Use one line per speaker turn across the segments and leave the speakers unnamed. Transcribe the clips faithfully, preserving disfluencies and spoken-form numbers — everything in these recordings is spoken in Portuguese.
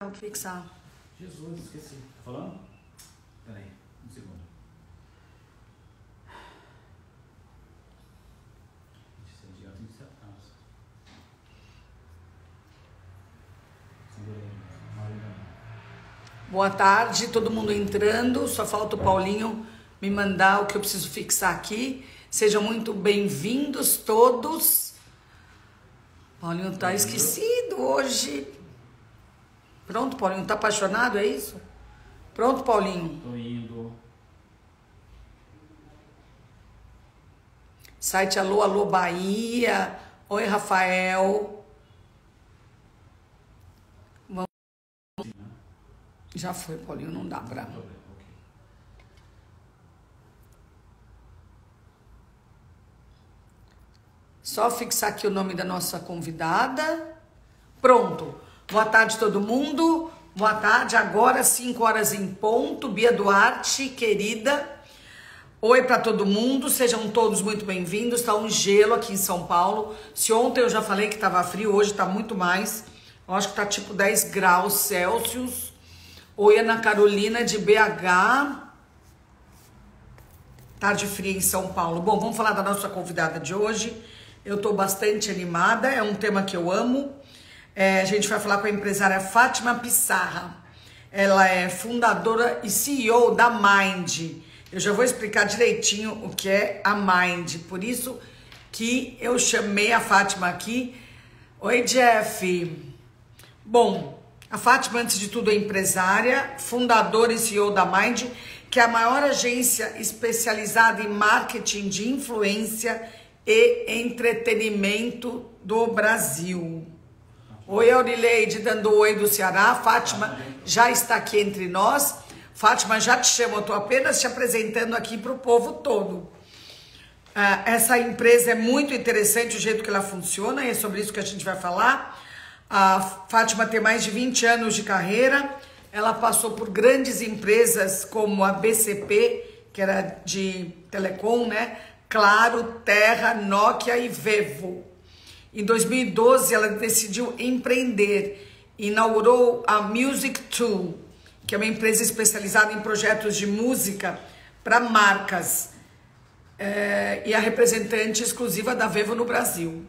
Vou fixar.
Jesus, esqueci. Tá falando? Peraí, um segundo.
Boa tarde, todo mundo entrando. Só falta o Paulinho me mandar o que eu preciso fixar aqui. Sejam muito bem-vindos todos. Paulinho tá esquecido hoje. Pronto, Paulinho, tá apaixonado, é isso? Pronto, Paulinho.
Tô indo.
Site Alô, Alô Bahia. Oi, Rafael. Vamos. Já foi, Paulinho, não dá pra... Só fixar aqui o nome da nossa convidada. Pronto. Boa tarde, todo mundo. Boa tarde. Agora, cinco horas em ponto. Bia Duarte, querida. Oi para todo mundo. Sejam todos muito bem-vindos. Está um gelo aqui em São Paulo. Se ontem eu já falei que estava frio, hoje está muito mais. Eu acho que está tipo dez graus Celsius. Oi, Ana Carolina de B H. Tarde fria em São Paulo. Bom, vamos falar da nossa convidada de hoje. Eu estou bastante animada, é um tema que eu amo. É, a gente vai falar com a empresária Fátima Pissarra. Ela é fundadora e C E O da Mind. Eu já vou explicar direitinho o que é a Mind. Por isso que eu chamei a Fátima aqui. Oi, Jeff. Bom, a Fátima, antes de tudo, é empresária, fundadora e C E O da Mind, que é a maior agência especializada em marketing de influência e entretenimento do Brasil. Oi, Aurileide, dando oi do Ceará. Fátima já está aqui entre nós. Fátima, já te chamo, eu estou apenas te apresentando aqui para o povo todo. Ah, essa empresa é muito interessante, o jeito que ela funciona, e é sobre isso que a gente vai falar. A Fátima tem mais de vinte anos de carreira, ela passou por grandes empresas como a B C P, que era de telecom, né? Claro, Terra, Nokia e Vevo. Em dois mil e doze, ela decidiu empreender. Inaugurou a Music Tool, que é uma empresa especializada em projetos de música para marcas. É, e a representante exclusiva da Vevo no Brasil.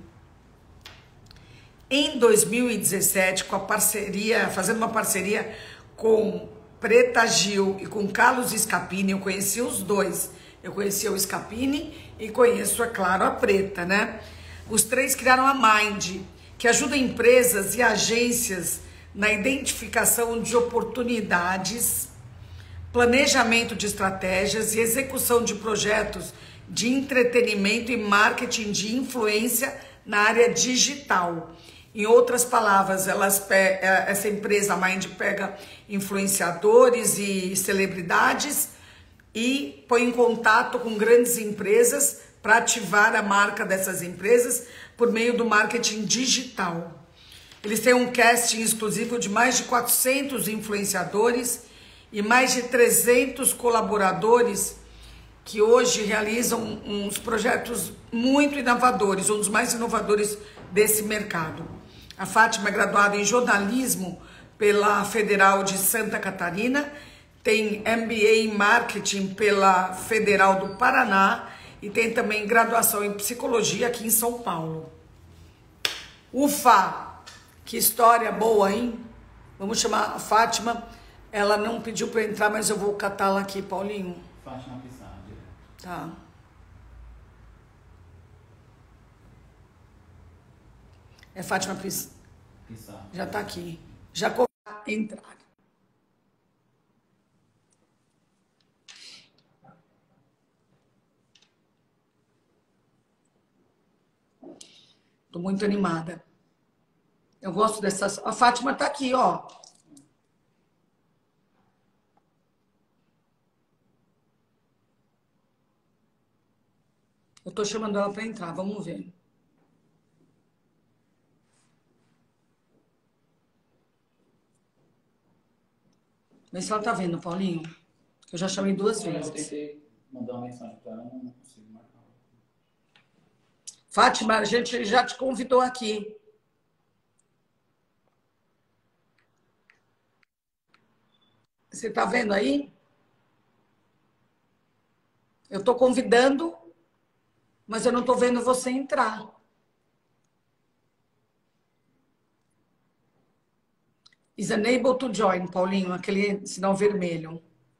Em dois mil e dezessete, com a parceria, fazendo uma parceria com Preta Gil e com Carlos Scapini, eu conheci os dois. Eu conheci o Scapini e conheço, é claro, a Preta, né? Os três criaram a Mind, que ajuda empresas e agências na identificação de oportunidades, planejamento de estratégias e execução de projetos de entretenimento e marketing de influência na área digital. Em outras palavras, elas, essa empresa, a Mind, pega influenciadores e celebridades e põe em contato com grandes empresas para ativar a marca dessas empresas por meio do marketing digital. Eles têm um casting exclusivo de mais de quatrocentos influenciadores e mais de trezentos colaboradores que hoje realizam uns projetos muito inovadores, um dos mais inovadores desse mercado. A Fátima é graduada em jornalismo pela Federal de Santa Catarina, tem M B A em marketing pela Federal do Paraná e tem também graduação em psicologia aqui em São Paulo. Ufa! Que história boa, hein? Vamos chamar a Fátima. Ela não pediu para entrar, mas eu vou catá-la aqui, Paulinho.
Fátima Pissarra, direto.
Tá. É Fátima Pissarra.
Pissarra.
Já tá aqui. Já começou a entrar. Tô muito animada. Eu gosto dessas... A Fátima tá aqui, ó. Eu tô chamando ela para entrar, vamos ver. Vê se ela tá vendo, Paulinho. Eu já chamei duas vezes.
Eu tentei mandar uma mensagem para ela, não consigo marcar.
Fátima, a gente já te convidou aqui. Você está vendo aí? Eu estou convidando, mas eu não estou vendo você entrar. Is unable to join, Paulinho, aquele sinal vermelho.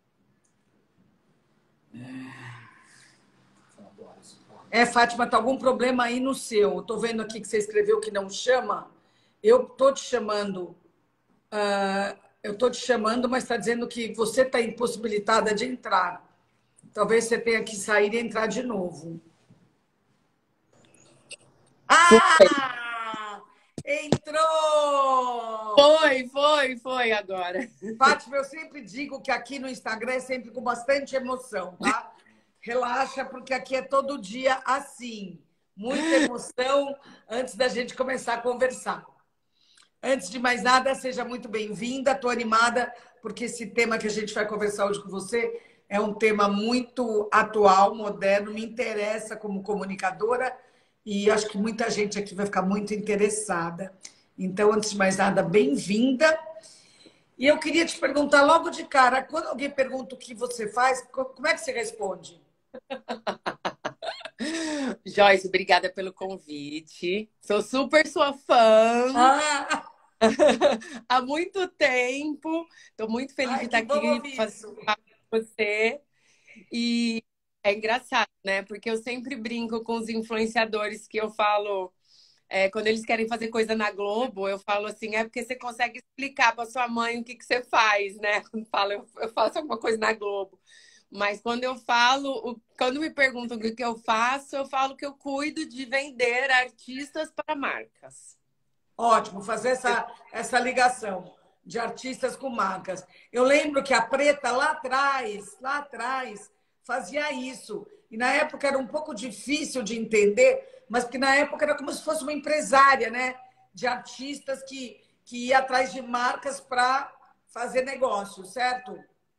É, Fátima, tá algum problema aí no seu? Estou vendo aqui que você escreveu que não chama. Eu estou te chamando. Uh, eu estou te chamando, mas está dizendo que você está impossibilitada de entrar. Talvez você tenha que sair e entrar de novo. Ah! Entrou!
Foi, foi, foi agora.
Fátima, eu sempre digo que aqui no Instagram é sempre com bastante emoção, tá? Relaxa, porque aqui é todo dia assim. Muita emoção antes da gente começar a conversar. Antes de mais nada, seja muito bem-vinda. Estou animada, porque esse tema que a gente vai conversar hoje com você é um tema muito atual, moderno, me interessa como comunicadora e acho que muita gente aqui vai ficar muito interessada. Então, antes de mais nada, bem-vinda. E eu queria te perguntar logo de cara, quando alguém pergunta o que você faz, como é que você responde?
Joyce, obrigada pelo convite. Sou super sua fã.
Ah!
Há muito tempo. Estou muito feliz
Ai,
de estar aqui fazendo com você. E é engraçado, né? Porque eu sempre brinco com os influenciadores que eu falo, é, quando eles querem fazer coisa na Globo, eu falo assim, é porque você consegue explicar para sua mãe o que, que você faz, né? Quando falo, eu, eu faço alguma coisa na Globo. Mas quando eu falo, quando me perguntam o que eu faço, eu falo que eu cuido de vender artistas para marcas.
Ótimo, fazer essa, essa ligação de artistas com marcas. Eu lembro que a Preta lá atrás, lá atrás, fazia isso. E na época era um pouco difícil de entender, mas que na época era como se fosse uma empresária, né? De artistas que, que ia atrás de marcas para fazer negócio, certo?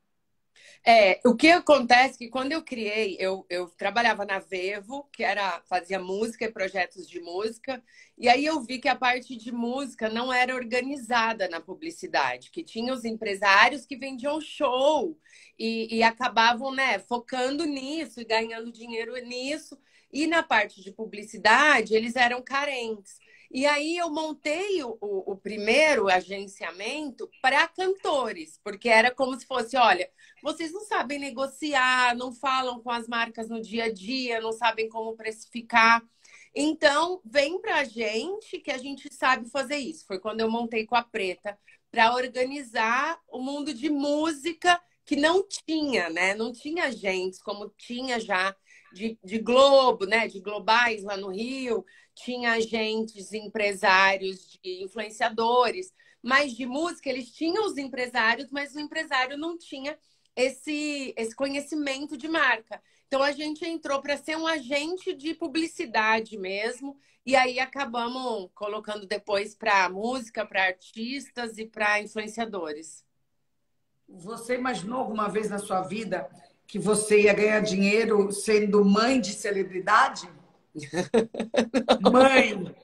É, o que acontece é que quando eu criei, eu, eu trabalhava na Vevo, que era, fazia música e projetos de música, e aí eu vi que a parte de música não era organizada na publicidade, que tinha os empresários que vendiam show e, e acabavam, né, focando nisso e ganhando dinheiro nisso, e na parte de publicidade eles eram carentes. E aí eu montei o, o, o primeiro agenciamento para cantores, porque era como se fosse, olha, vocês não sabem negociar, não falam com as marcas no dia a dia, não sabem como precificar. Então, vem para a gente que a gente sabe fazer isso. Foi quando eu montei com a Preta para organizar o mundo de música que não tinha, né? Não tinha agentes como tinha já de, de Globo, né? De globais lá no Rio. Tinha agentes, empresários, de influenciadores. Mas de música, eles tinham os empresários, mas o empresário não tinha esse, esse conhecimento de marca. Então, a gente entrou para ser um agente de publicidade mesmo. E aí, acabamos colocando depois para música, para artistas e para influenciadores.
Você imaginou alguma vez na sua vida que você ia ganhar dinheiro sendo mãe de celebridade? Mãe!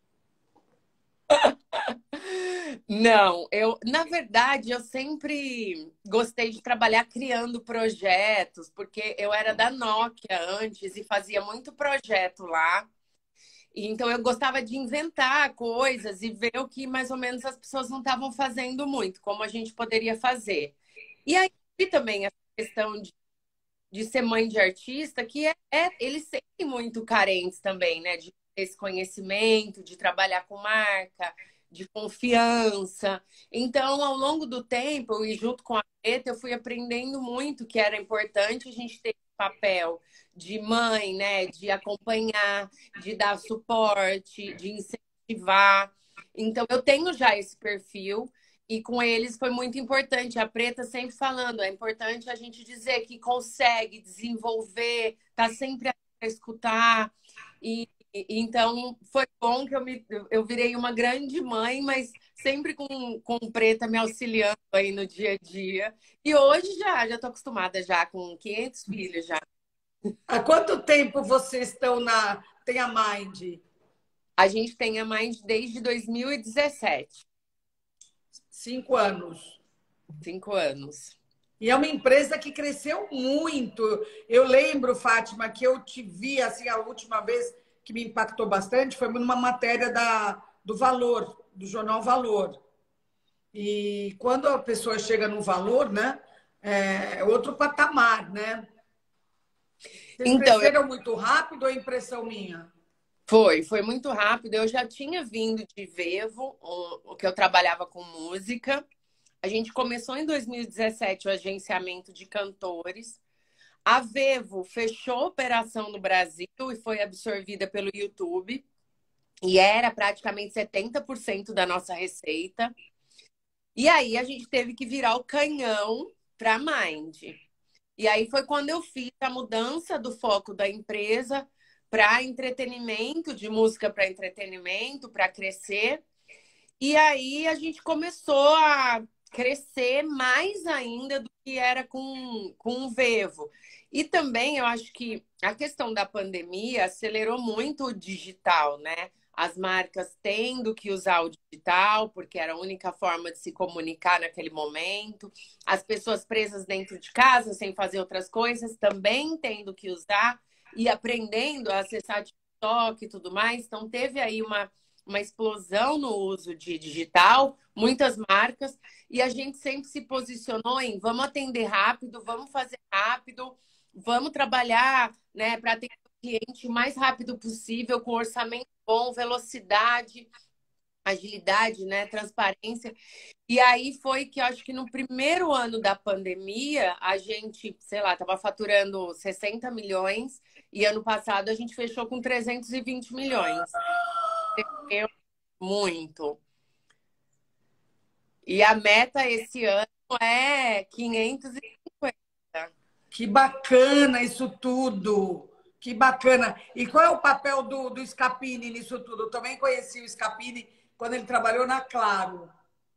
Não, eu, na verdade, eu sempre gostei de trabalhar criando projetos, porque eu era da Nokia antes e fazia muito projeto lá. E então eu gostava de inventar coisas e ver o que mais ou menos as pessoas não estavam fazendo muito, como a gente poderia fazer. E aí também essa questão de, de ser mãe de artista, que é, é eles sentem muito carentes também, né? De ter esse conhecimento, de trabalhar com marca, de confiança. Então, ao longo do tempo, e junto com a Preta, eu fui aprendendo muito que era importante a gente ter esse papel de mãe, né? De acompanhar, de dar suporte, de incentivar. Então, eu tenho já esse perfil e com eles foi muito importante. A Preta sempre falando, é importante a gente dizer que consegue desenvolver, tá sempre a escutar. E então, foi bom que eu, me, eu virei uma grande mãe, mas sempre com, com Preta me auxiliando aí no dia a dia. E hoje já já estou acostumada já com quinhentos filhos já.
Há quanto tempo vocês estão na tem a Mind?
A gente tem a Mind desde dois mil e dezessete.
Cinco anos.
Cinco anos.
E é uma empresa que cresceu muito. Eu lembro, Fátima, que eu te vi, assim, a última vez que me impactou bastante foi numa matéria da, do Valor, do jornal Valor. E quando a pessoa chega no Valor, né, é outro patamar, né? Vocês
Então, eu...
cresceram muito rápido ou é impressão minha?
foi, foi muito rápido. Eu já tinha vindo de Vevo, o, o que eu trabalhava com música. A gente começou em dois mil e dezessete o agenciamento de cantores. A Vevo fechou a operação no Brasil e foi absorvida pelo YouTube. E era praticamente setenta por cento da nossa receita. E aí a gente teve que virar o canhão para a Mind. E aí foi quando eu fiz a mudança do foco da empresa para entretenimento, de música para entretenimento, para crescer. E aí a gente começou a crescer mais ainda do que era com, com o Vevo. E também eu acho que a questão da pandemia acelerou muito o digital, né? As marcas tendo que usar o digital, porque era a única forma de se comunicar naquele momento. As pessoas presas dentro de casa, sem fazer outras coisas, também tendo que usar e aprendendo a acessar TikTok e tudo mais. Então, teve aí uma, uma explosão no uso de digital, muitas marcas, e a gente sempre se posicionou em vamos atender rápido, vamos fazer rápido, vamos trabalhar, né, para atender o cliente o mais rápido possível, com orçamento bom, velocidade, agilidade, né, transparência. E aí foi que eu acho que no primeiro ano da pandemia, a gente, sei lá, estava faturando sessenta milhões e ano passado a gente fechou com trezentos e vinte milhões. Cresceu muito. E a meta esse ano é quinhentos e cinquenta.
Que bacana isso tudo! Que bacana! E qual é o papel do, do Scapini nisso tudo? Eu também conheci o Scapini quando ele trabalhou na Claro.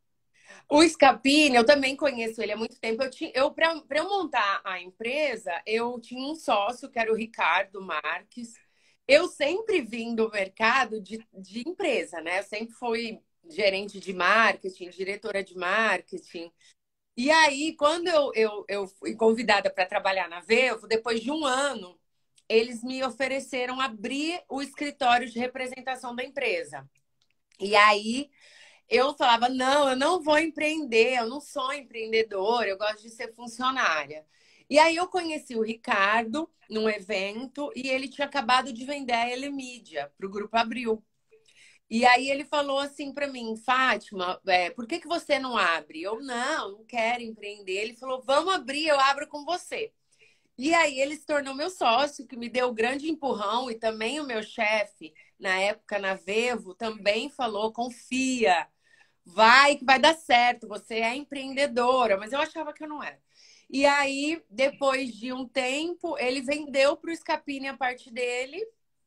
O Scapini, eu também conheço ele há muito tempo. Eu tinha, eu, para eu montar a empresa, eu tinha um sócio, que era o Ricardo Marques. Eu sempre vim do mercado de, de empresa, né? Eu sempre fui gerente de marketing, diretora de marketing. E aí, quando eu, eu, eu fui convidada para trabalhar na Vevo, depois de um ano, eles me ofereceram abrir o escritório de representação da empresa. E aí eu falava, não, eu não vou empreender, eu não sou empreendedora, eu gosto de ser funcionária. E aí eu conheci o Ricardo num evento e ele tinha acabado de vender a Elemídia para o Grupo Abril. E aí ele falou assim para mim, Fátima, é, por que, que você não abre? Eu, não, não quero empreender. Ele falou, vamos abrir, eu abro com você. E aí ele se tornou meu sócio, que me deu o grande empurrão, e também o meu chefe, na época na Vevo, também falou, confia, vai que vai dar certo, você é empreendedora, mas eu achava que eu não era. E aí, depois de um tempo, ele vendeu para o Scapini a parte dele.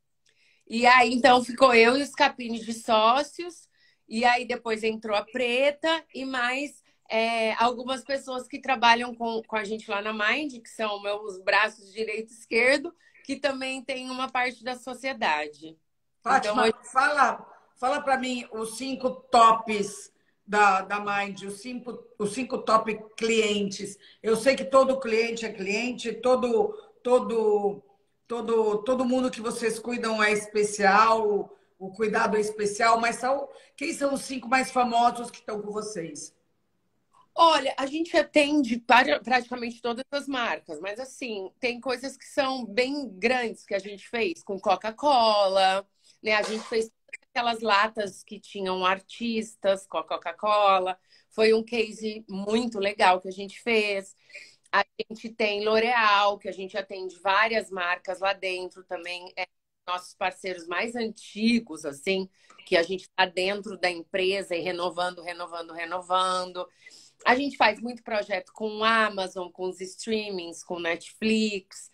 E aí, então, ficou eu e o Scapini de sócios. E aí, depois entrou a Preta e mais é, algumas pessoas que trabalham com, com a gente lá na Mind, que são meus braços direito e esquerdo, que também tem uma parte da sociedade.
Fátima,
Então, hoje...
fala, fala para mim os cinco tops da, da Mind, os cinco, os cinco top clientes. Eu sei que todo cliente é cliente, todo, todo, todo, todo mundo que vocês cuidam é especial, o cuidado é especial, mas são, quem são os cinco mais famosos que estão com vocês?
Olha, a gente atende praticamente todas as marcas, mas assim, tem coisas que são bem grandes que a gente fez com Coca-Cola, né? A gente fez aquelas latas que tinham artistas com a Coca-Cola. Foi um case muito legal que a gente fez. A gente tem L'Oréal, que a gente atende várias marcas lá dentro também. É nossos parceiros mais antigos, assim, que a gente está dentro da empresa e renovando, renovando, renovando. A gente faz muito projeto com Amazon, com os streamings, com Netflix.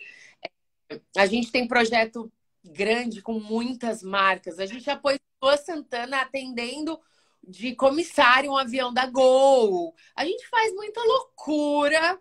A gente tem projeto grande com muitas marcas. A gente já pôs Lua Santana atendendo de comissário um avião da Gol. A gente faz muita loucura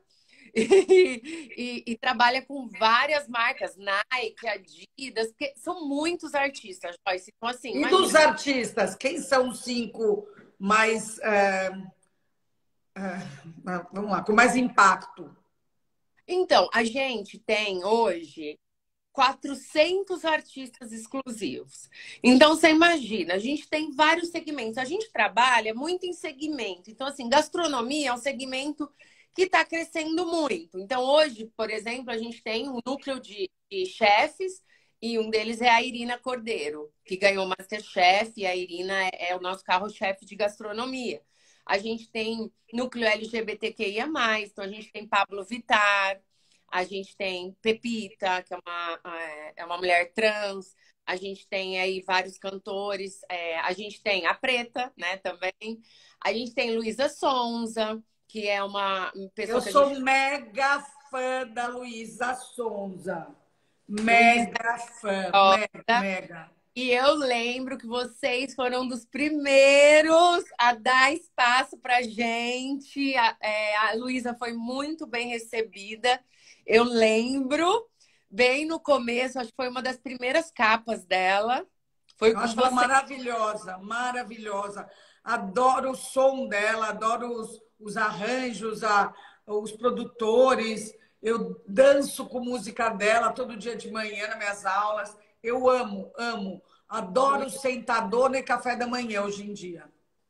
e, e, e trabalha com várias marcas, Nike, Adidas, porque são muitos artistas, Joyce. Então, assim,
E
imagina.
dos artistas, quem são os cinco mais... É... É, vamos lá, com mais impacto.
Então, a gente tem hoje quatrocentos artistas exclusivos. Então, você imagina, a gente tem vários segmentos. A gente trabalha muito em segmento. Então, assim, gastronomia é um segmento que está crescendo muito. Então, hoje, por exemplo, a gente tem um núcleo de, de chefes e um deles é a Irina Cordeiro, que ganhou o MasterChef, e a Irina é, é o nosso carro-chefe de gastronomia. A gente tem núcleo L G B T Q I A mais, então a gente tem Pablo Vittar, a gente tem Pepita, que é uma, é, é uma mulher trans. A gente tem aí vários cantores. É, a gente tem a Preta, né, também. A gente tem Luísa Sonza, que é uma
Eu
pessoa que a
sou
gente...
mega fã da Luísa Sonza.
Luísa
Mega fã, mega,
Sonza.
mega.
E eu lembro que vocês foram um dos primeiros a dar espaço para gente. A, é, a Luísa foi muito bem recebida. Eu lembro, bem no começo, acho que foi uma das primeiras capas dela. Foi
Eu
com
acho ela
você.
maravilhosa, maravilhosa. Adoro o som dela, adoro os, os arranjos, a, os produtores. Eu danço com música dela todo dia de manhã nas minhas aulas. Eu amo, amo. Adoro sentadona e café da manhã hoje em dia.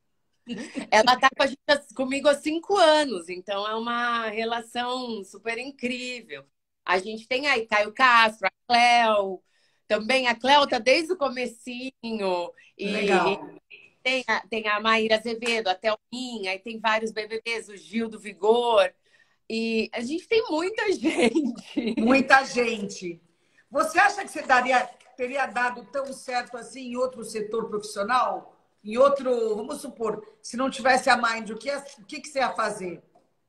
Ela tá com a gente, comigo há cinco anos, então é uma relação super incrível. A gente tem aí Caio Castro, a Cleo, também a Cleo tá desde o comecinho, e,
Legal.
Tem a, tem a Maíra Azevedo, a Thelminha, aí tem vários B B Bs, o Gil do Vigor. E a gente tem muita gente.
Muita gente. Você acha que você daria, teria dado tão certo assim em outro setor profissional? Em outro, vamos supor, se não tivesse a Mind, o que, o que que você ia fazer?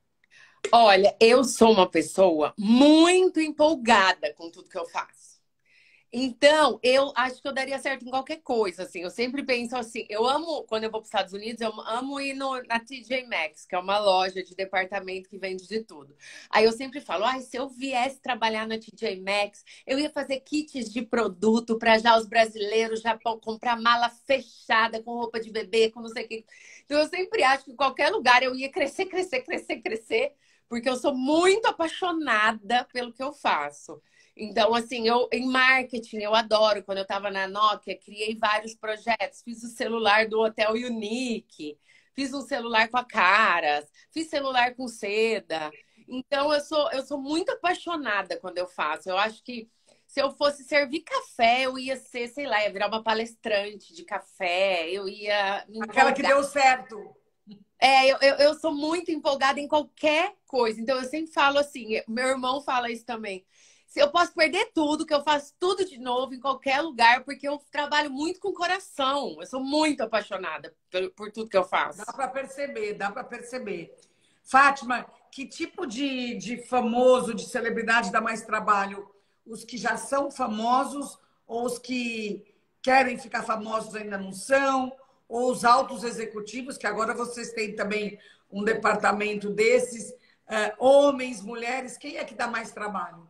Olha, eu sou uma pessoa muito empolgada com tudo que eu faço. Então, eu acho que eu daria certo em qualquer coisa, assim. Eu sempre penso assim, eu amo, quando eu vou para os Estados Unidos, eu amo ir no, na T J Maxx, que é uma loja de departamento que vende de tudo. Aí eu sempre falo, ai, se eu viesse trabalhar na T J Maxx, eu ia fazer kits de produto para já os brasileiros já comprar mala fechada, com roupa de bebê, com não sei o quê. Então, eu sempre acho que em qualquer lugar eu ia crescer, crescer, crescer, crescer, porque eu sou muito apaixonada pelo que eu faço. Então, assim, eu em marketing, eu adoro. Quando eu estava na Nokia, criei vários projetos. Fiz o celular do Hotel Unique, fiz um celular com a Caras, fiz celular com seda. Então, eu sou, eu sou muito apaixonada quando eu faço. Eu acho que se eu fosse servir café, eu ia ser, sei lá, ia virar uma palestrante de café, eu ia me
Aquela que
empolgar.
deu certo.
É, eu, eu, eu sou muito empolgada em qualquer coisa. Então, eu sempre falo assim, meu irmão fala isso também. Se eu posso perder tudo, que eu faço tudo de novo em qualquer lugar, porque eu trabalho muito com o coração. Eu sou muito apaixonada por, por tudo que eu
Dá
faço.
para perceber, dá para perceber. Fátima, que tipo de, de famoso, de celebridade dá mais trabalho? Os que já são famosos ou os que querem ficar famosos ainda não são? Ou os altos executivos, que agora vocês têm também um departamento desses, eh, homens, mulheres, quem é que dá mais trabalho?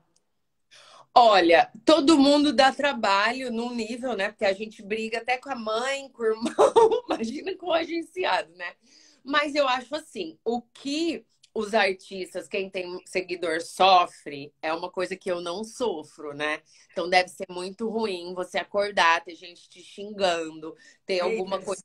Olha, todo mundo dá trabalho num nível, né? Porque a gente briga até com a mãe, com o irmão, imagina com o agenciado, né? Mas eu acho assim, o que os artistas, quem tem seguidor, sofre, é uma coisa que eu não sofro, né? Então deve ser muito ruim você acordar, ter gente te xingando, ter alguma coisa
Haters.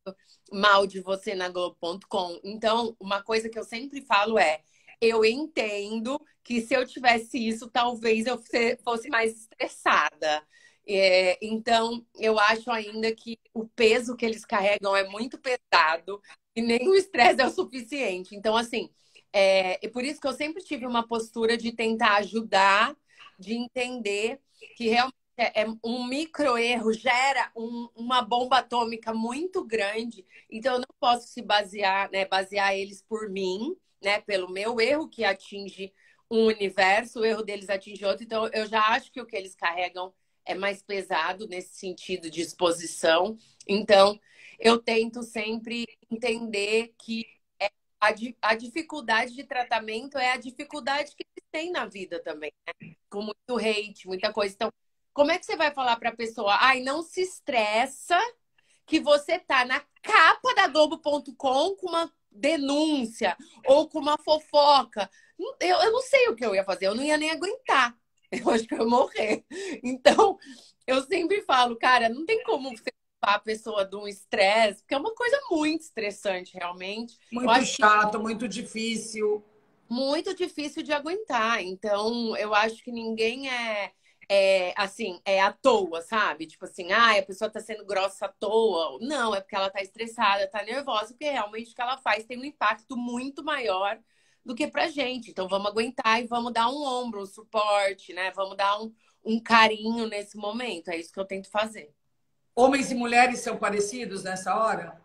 mal de você na Globo ponto com. Então, uma coisa que eu sempre falo é: eu entendo que se eu tivesse isso, talvez eu fosse mais estressada. É, então, eu acho ainda que o peso que eles carregam é muito pesado e nem o estresse é o suficiente. Então, assim, é, e por isso que eu sempre tive uma postura de tentar ajudar, de entender que realmente é, é um micro erro gera um, uma bomba atômica muito grande. Então, eu não posso se basear, né, basear eles por mim, né, pelo meu erro que atinge um universo, o erro deles atinge outro. Então, eu já acho que o que eles carregam é mais pesado nesse sentido de exposição. Então, eu tento sempre entender que a, a dificuldade de tratamento é a dificuldade que eles têm na vida também, né? Com muito hate, muita coisa. Então, como é que você vai falar para a pessoa, ai, não se estressa que você tá na capa da Globo ponto com com uma denúncia ou com uma fofoca. Eu, eu não sei o que eu ia fazer, eu não ia nem aguentar. Eu acho que eu ia morrer. Então, eu sempre falo, cara, não tem como você culpar a pessoa de um estresse, porque é uma coisa muito estressante, realmente. Eu
Muito
acho que
chato, muito difícil.
muito difícil de aguentar. Então, eu acho que ninguém é, é assim, é à toa, sabe? Tipo assim, ah, a pessoa tá sendo grossa à toa. Não, é porque ela tá estressada, tá nervosa, porque realmente o que ela faz tem um impacto muito maior do que pra gente. Então, vamos aguentar e vamos dar um ombro, um suporte, né? Vamos dar um, um carinho nesse momento. É isso que eu tento fazer.
Homens e mulheres são parecidos nessa hora?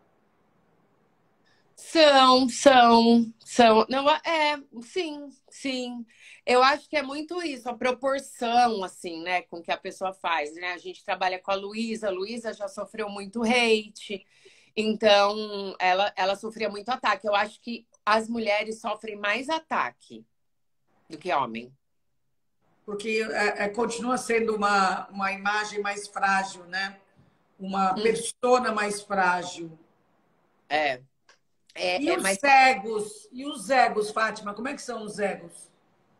São, são, são. Não, é, sim, sim. Eu acho que é muito isso, a proporção, assim, né, com que a pessoa faz, né? A gente trabalha com a Luísa, a Luísa já sofreu muito hate, então ela, ela sofria muito ataque. Eu acho que as mulheres sofrem mais ataque do que homem.
Porque é, é, continua sendo uma, uma imagem mais frágil, né? Uma
Hum,
persona mais frágil.
É,
E
é, é
os
mais.
egos? E os egos, Fátima? Como é que são os egos?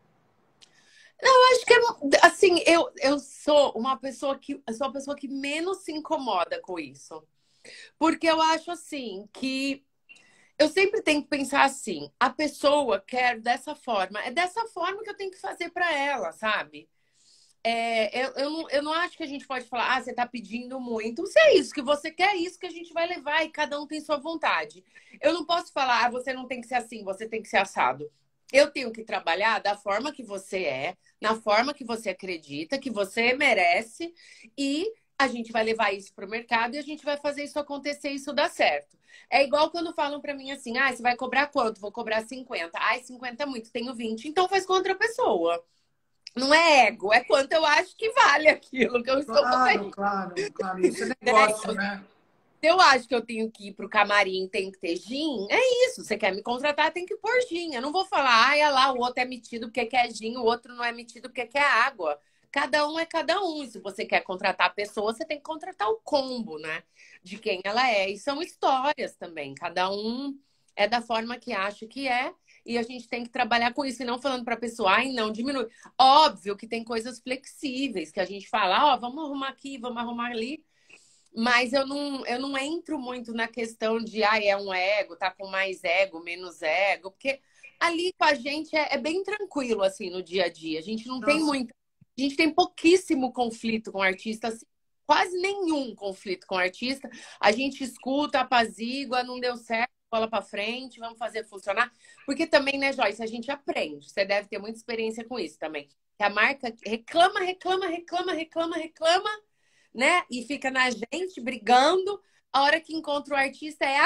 Acho que é, assim, eu, eu sou uma pessoa que eu sou a pessoa que menos se incomoda com isso. Porque eu acho assim que eu sempre tenho que pensar assim, a pessoa quer dessa forma, é dessa forma que eu tenho que fazer para ela, sabe? É, eu, eu, não, eu não acho que a gente pode falar, ah, você tá pedindo muito. Se é isso que você quer, é isso que a gente vai levar e cada um tem sua vontade. Eu não posso falar, ah, você não tem que ser assim, você tem que ser assado. Eu tenho que trabalhar da forma que você é, na forma que você acredita, que você merece, e a gente vai levar isso para o mercado e a gente vai fazer isso acontecer, isso dar certo. É igual quando falam para mim assim, ah, você vai cobrar quanto? Vou cobrar cinquenta. Ai, cinquenta é muito, tenho vinte. Então faz com outra pessoa. Não é ego, é quanto eu acho que vale aquilo que eu estou
Claro,
oferecendo.
claro, claro. Isso é
Né?
negócio,
Então, se
né?
eu acho que eu tenho que ir pro camarim, tem que ter gin, é isso. Você quer me contratar, tem que pôr gin. Eu não vou falar, ah, é lá, o outro é metido porque quer gin, o outro não é metido porque quer água. Cada um é cada um. E se você quer contratar a pessoa, você tem que contratar o combo, né? De quem ela é. E são histórias também. Cada um é da forma que acha que é. E a gente tem que trabalhar com isso. E não falando para a pessoa, ai, não, diminui. Óbvio que tem coisas flexíveis que a gente fala, ó, vamos arrumar aqui, vamos arrumar ali. Mas eu não, eu não entro muito na questão de, ah, é um ego, tá com mais ego, menos ego, porque ali com a gente é, é bem tranquilo, assim, no dia a dia. A gente não tem
Nossa,
muito, a gente tem pouquíssimo conflito com artista, assim, quase nenhum conflito com artista. A gente escuta, apazigua, não deu certo, bola pra frente, vamos fazer funcionar. Porque também, né, Joyce, a gente aprende. Você deve ter muita experiência com isso também. Que a marca reclama, reclama, reclama, reclama, reclama, né? E fica na gente brigando. A hora que encontra o artista é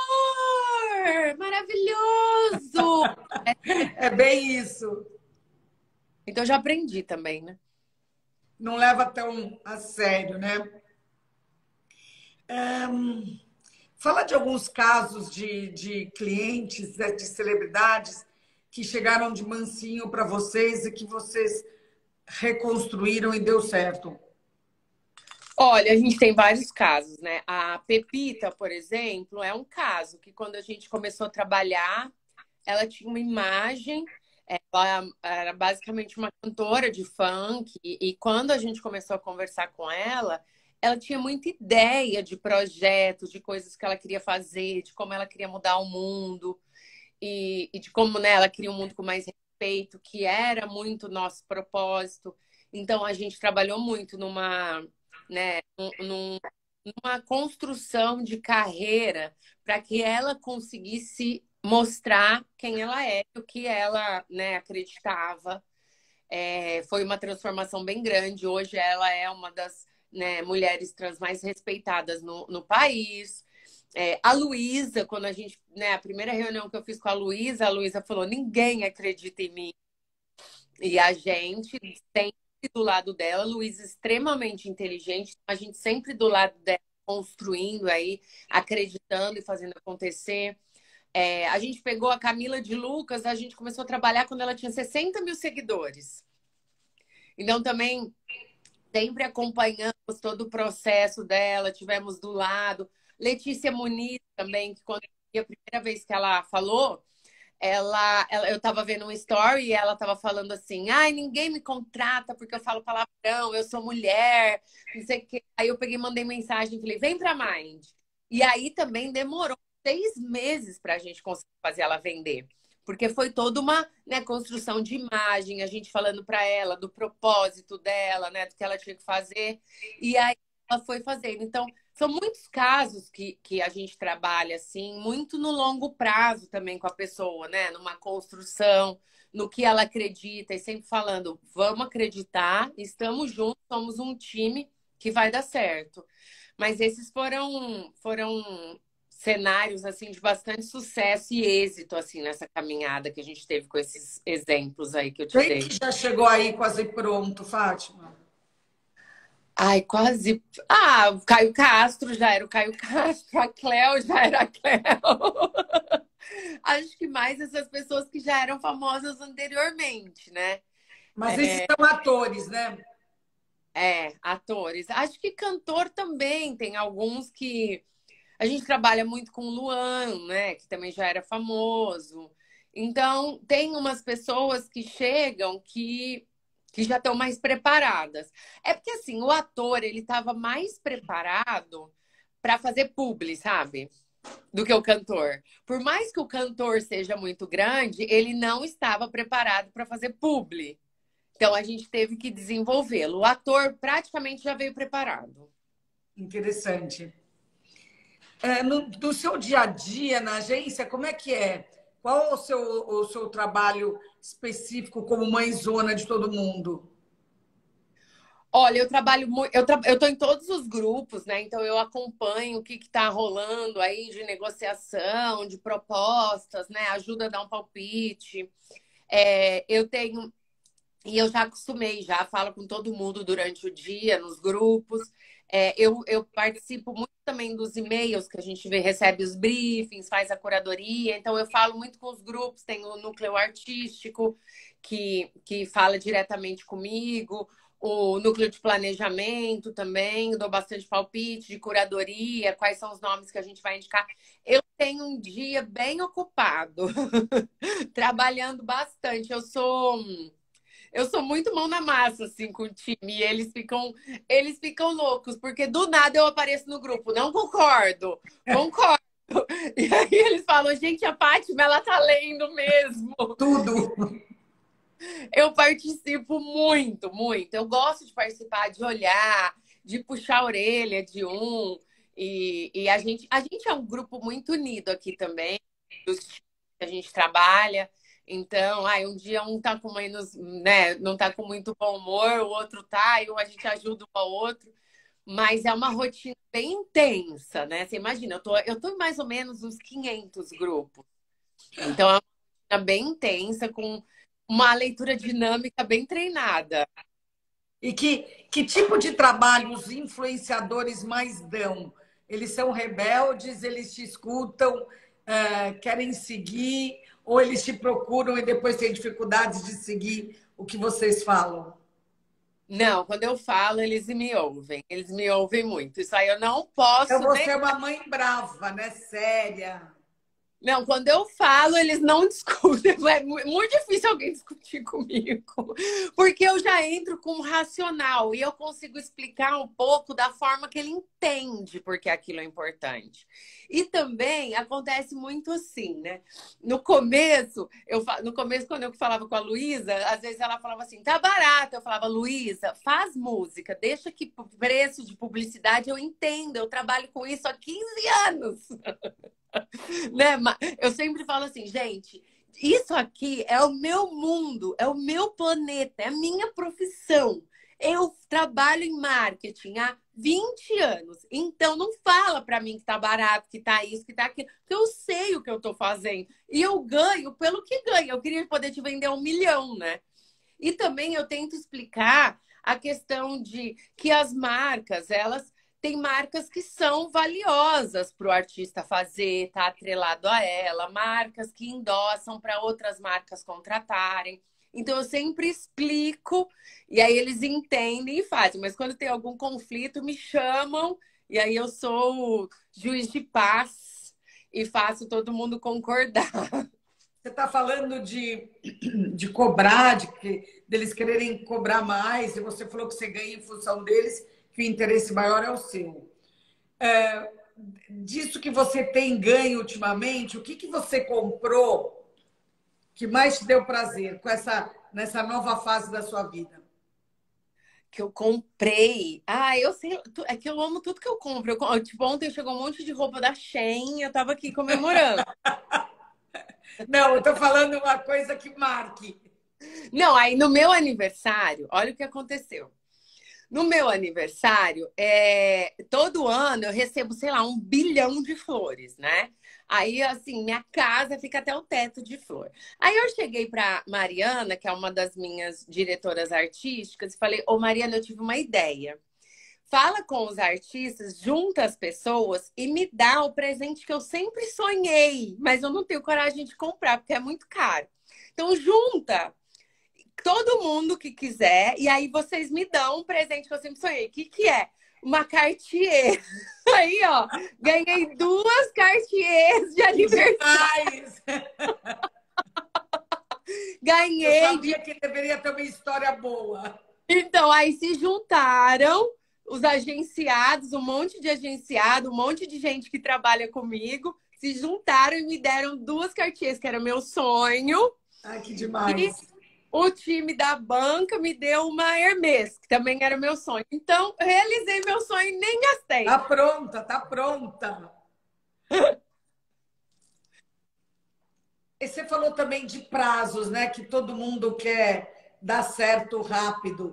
amor! Maravilhoso!
é bem isso.
Então já aprendi também, né?
Não leva tão a sério, né? Hum, fala de alguns casos de, de clientes, né, de celebridades que chegaram de mansinho para vocês e que vocês reconstruíram e deu certo.
Olha, a gente tem vários casos, né? A Pepita, por exemplo, é um caso que quando a gente começou a trabalhar, ela tinha uma imagem, ela era basicamente uma cantora de funk, e, e quando a gente começou a conversar com ela, ela tinha muita ideia de projetos, de coisas que ela queria fazer, de como ela queria mudar o mundo, e, e de como, né, ela queria um mundo com mais respeito, que era muito nosso propósito. Então a gente trabalhou muito numa, né, num, numa construção de carreira para que ela conseguisse mostrar quem ela é, o que ela, né, acreditava. É, foi uma transformação bem grande. Hoje ela é uma das, né, mulheres trans mais respeitadas no, no país. É, a Luísa, quando a gente, né, a primeira reunião que eu fiz com a Luísa, a Luísa falou: ninguém acredita em mim. E a gente sempre do lado dela, Luísa extremamente inteligente, a gente sempre do lado dela, construindo aí, acreditando e fazendo acontecer. É, a gente pegou a Camila de Lucas, a gente começou a trabalhar quando ela tinha sessenta mil seguidores. Então, também, sempre acompanhamos todo o processo dela, tivemos do lado. Letícia Muniz também, que quando e a primeira vez que ela falou, ela, ela eu tava vendo um story e ela tava falando assim, ai, ninguém me contrata porque eu falo palavrão, eu sou mulher, não sei o quê. Aí eu peguei, mandei mensagem e falei, vem pra Mind. E aí também demorou seis meses pra gente conseguir fazer ela vender. Porque foi toda uma, né, construção de imagem, a gente falando para ela do propósito dela, né, do que ela tinha que fazer. E aí ela foi fazendo. Então, são muitos casos que, que a gente trabalha assim, muito no longo prazo também com a pessoa, né? Numa construção, no que ela acredita, e sempre falando, vamos acreditar, estamos juntos, somos um time que vai dar certo. Mas esses foram, foram cenários assim de bastante sucesso e êxito assim nessa caminhada que a gente teve com esses exemplos aí que eu te
Quem
dei.
que já chegou aí quase pronto, Fátima?
Ai, quase. Ah, o Caio Castro já era o Caio Castro, a Cléo já era a Cléo. Acho que mais essas pessoas que já eram famosas anteriormente, né?
Mas esses são atores, né?
É, atores. Acho que cantor também tem alguns que a gente trabalha muito com o Luan, né? Que também já era famoso. Então, tem umas pessoas que chegam que, que já estão mais preparadas. É porque, assim, o ator, ele estava mais preparado para fazer publi, sabe? Do que o cantor. Por mais que o cantor seja muito grande, ele não estava preparado para fazer publi. Então, a gente teve que desenvolvê-lo. O ator praticamente já veio preparado.
Interessante. É, no, no seu dia a dia na agência, como é que é? Qual é o seu, o seu trabalho específico como mãezona de todo mundo?
Olha, eu trabalho muito, eu, tra... eu tô em todos os grupos, né? Então eu acompanho o que que tá rolando aí de negociação, de propostas, né? Ajuda a dar um palpite. É, eu tenho, e eu já acostumei, já falo com todo mundo durante o dia, nos grupos. É, eu, eu participo muito também dos e-mails que a gente vê, recebe os briefings, faz a curadoria. Então eu falo muito com os grupos, tem o núcleo artístico que, que fala diretamente comigo, o núcleo de planejamento também, dou bastante palpite de curadoria, quais são os nomes que a gente vai indicar. Eu tenho um dia bem ocupado, trabalhando bastante. Eu sou eu sou muito mão na massa assim com o time, e eles ficam eles ficam loucos, porque do nada eu apareço no grupo, não concordo. Concordo. E aí eles falam, gente, a Fátima, ela tá lendo mesmo.
Tudo.
Eu participo muito, muito. Eu gosto de participar, de olhar, de puxar a orelha de um. E, e a gente, a gente é um grupo muito unido aqui também, dos times que a gente trabalha. Então, ai, um dia um tá com menos, né, não tá com muito bom humor, o outro tá, e a gente ajuda um ao outro. Mas é uma rotina bem intensa, né? Você imagina, eu tô, eu tô em mais ou menos uns quinhentos grupos. Então, é uma rotina bem intensa, com uma leitura dinâmica bem treinada.
E que, que tipo de trabalho os influenciadores mais dão? Eles são rebeldes, eles te escutam, eh, querem seguir, ou eles te procuram e depois têm dificuldades de seguir o que vocês falam?
Não, quando eu falo, eles me ouvem. Eles me ouvem muito. Isso aí eu não
Então
posso nem.
você é uma mãe brava, né? Séria.
Não, quando eu falo, eles não discutem. É muito difícil alguém discutir comigo. Porque eu já entro com o racional e eu consigo explicar um pouco da forma que ele entende porque aquilo é importante. E também acontece muito assim, né? No começo, eu, no começo, quando eu falava com a Luísa, às vezes ela falava assim, tá barato. Eu falava, Luísa, faz música, deixa que preço de publicidade eu entendo. Eu trabalho com isso há quinze anos. Né? Eu sempre falo assim, gente, isso aqui é o meu mundo, é o meu planeta, é a minha profissão. Eu trabalho em marketing há vinte anos, então não fala para mim que tá barato, que tá isso, que tá aquilo, porque eu sei o que eu tô fazendo e eu ganho pelo que ganho. Eu queria poder te vender um milhão, né? E também eu tento explicar a questão de que as marcas, elas tem marcas que são valiosas para o artista fazer, tá atrelado a ela, marcas que endossam para outras marcas contratarem. Então eu sempre explico e aí eles entendem e fazem. Mas quando tem algum conflito, me chamam e aí eu sou o juiz de paz e faço todo mundo concordar.
Você está falando de, de cobrar, de que, deles quererem cobrar mais, e você falou que você ganha em função deles, que o interesse maior é o seu. É, disso que você tem ganho ultimamente, o que, que você comprou que mais te deu prazer com essa, nessa nova fase da sua vida?
Que eu comprei. Ah, eu sei. É que eu amo tudo que eu compro. Eu, tipo, ontem chegou um monte de roupa da Shein, eu tava aqui comemorando.
Não, eu tô falando uma coisa que marque.
Não, aí no meu aniversário, olha o que aconteceu. No meu aniversário, é, todo ano eu recebo, sei lá, um bilhão de flores, né? Aí, assim, minha casa fica até o teto de flor. Aí eu cheguei para Mariana, que é uma das minhas diretoras artísticas, e falei: Ô, Mariana, eu tive uma ideia. Fala com os artistas, junta as pessoas e me dá o presente que eu sempre sonhei, mas eu não tenho coragem de comprar, porque é muito caro. Então, junta todo mundo que quiser, e aí vocês me dão um presente que eu sempre sonhei. O que, que é? Uma Cartier. Aí, ó, ganhei duas Cartiers de aniversário. Ganhei.
Eu sabia que deveria ter uma história boa.
Então, aí se juntaram os agenciados, um monte de agenciado, um monte de gente que trabalha comigo, se juntaram e me deram duas Cartiers, que era meu sonho.
Ai, que demais.
E o time da banca me deu uma Hermès, que também era meu sonho. Então, realizei meu sonho e nem gastei.
Tá pronta, tá pronta. E você falou também de prazos, né? Que todo mundo quer dar certo rápido.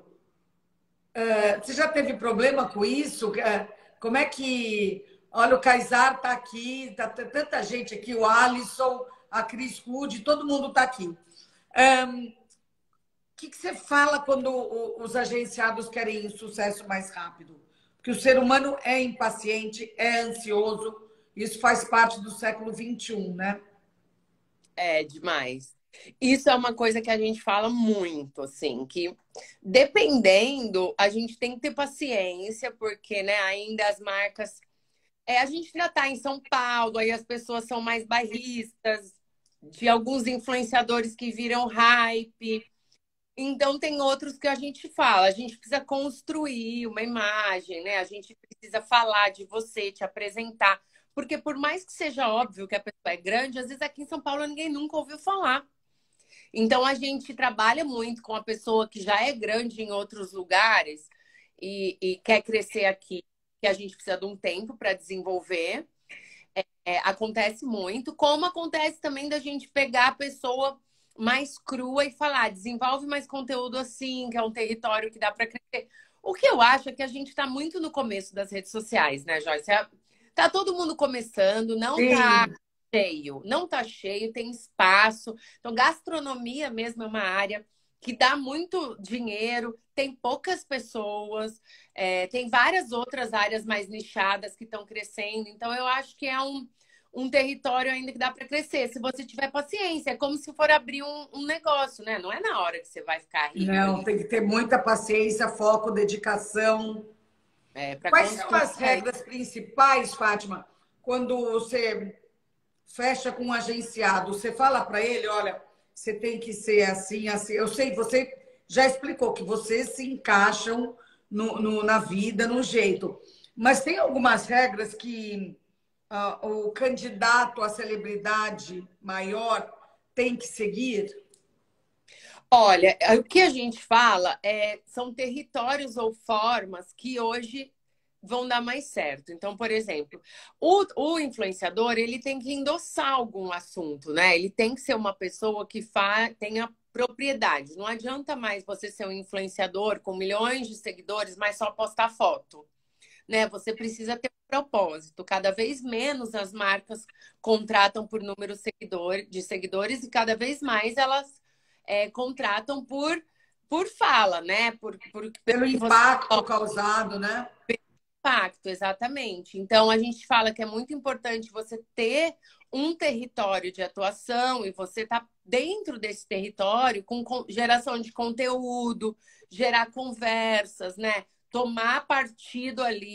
Uh, você já teve problema com isso? Uh, como é que... Olha, o Kaysar tá aqui, tá tanta gente aqui, o Alisson, a Cris Rude, todo mundo tá aqui. Um, O que, que você fala quando os agenciados querem sucesso mais rápido? Porque o ser humano é impaciente, é ansioso. Isso faz parte do século vinte e um, né?
É demais. Isso é uma coisa que a gente fala muito, assim, que dependendo, a gente tem que ter paciência, porque, né, ainda as marcas... É, a gente ainda tá em São Paulo, aí as pessoas são mais bairristas, de alguns influenciadores que viram hype. Então, tem outros que a gente fala, a gente precisa construir uma imagem, né? A gente precisa falar de você, te apresentar. Porque por mais que seja óbvio que a pessoa é grande, às vezes aqui em São Paulo ninguém nunca ouviu falar. Então, a gente trabalha muito com a pessoa que já é grande em outros lugares e, e quer crescer aqui, que a gente precisa de um tempo para desenvolver. É, é, acontece muito, como acontece também da gente pegar a pessoa mais crua e falar, desenvolve mais conteúdo assim, que é um território que dá para crescer. O que eu acho é que a gente está muito no começo das redes sociais, né, Joyce? Tá todo mundo começando, não
Sim.
tá cheio, não tá cheio, tem espaço. Então, gastronomia mesmo é uma área que dá muito dinheiro, tem poucas pessoas, é, tem várias outras áreas mais nichadas que estão crescendo. Então, eu acho que é um um território ainda que dá para crescer, se você tiver paciência. É como se for abrir um, um negócio, né? Não é na hora que você vai ficar rico.
Não, tem que ter muita paciência, foco, dedicação.
É,
Quais são as regras principais, Fátima, quando você fecha com um agenciado? Você fala para ele, olha, você tem que ser assim, assim. Eu sei, você já explicou que vocês se encaixam no, no, na vida, no jeito. Mas tem algumas regras que Uh, o candidato à celebridade maior tem que seguir?
Olha, o que a gente fala é, são territórios ou formas que hoje vão dar mais certo. Então, por exemplo, o, o influenciador ele tem que endossar algum assunto, né? Ele tem que ser uma pessoa que fa... tenha propriedade. Não adianta mais você ser um influenciador com milhões de seguidores, mas só postar foto. Né? Você precisa ter um propósito. Cada vez menos as marcas contratam por número de seguidores e cada vez mais elas é, contratam por, por fala, né? Por, por,
pelo impacto você... causado, né?
Pelo impacto, exatamente. Então, a gente fala que é muito importante você ter um território de atuação e você tá dentro desse território com geração de conteúdo, gerar conversas, né? Tomar partido ali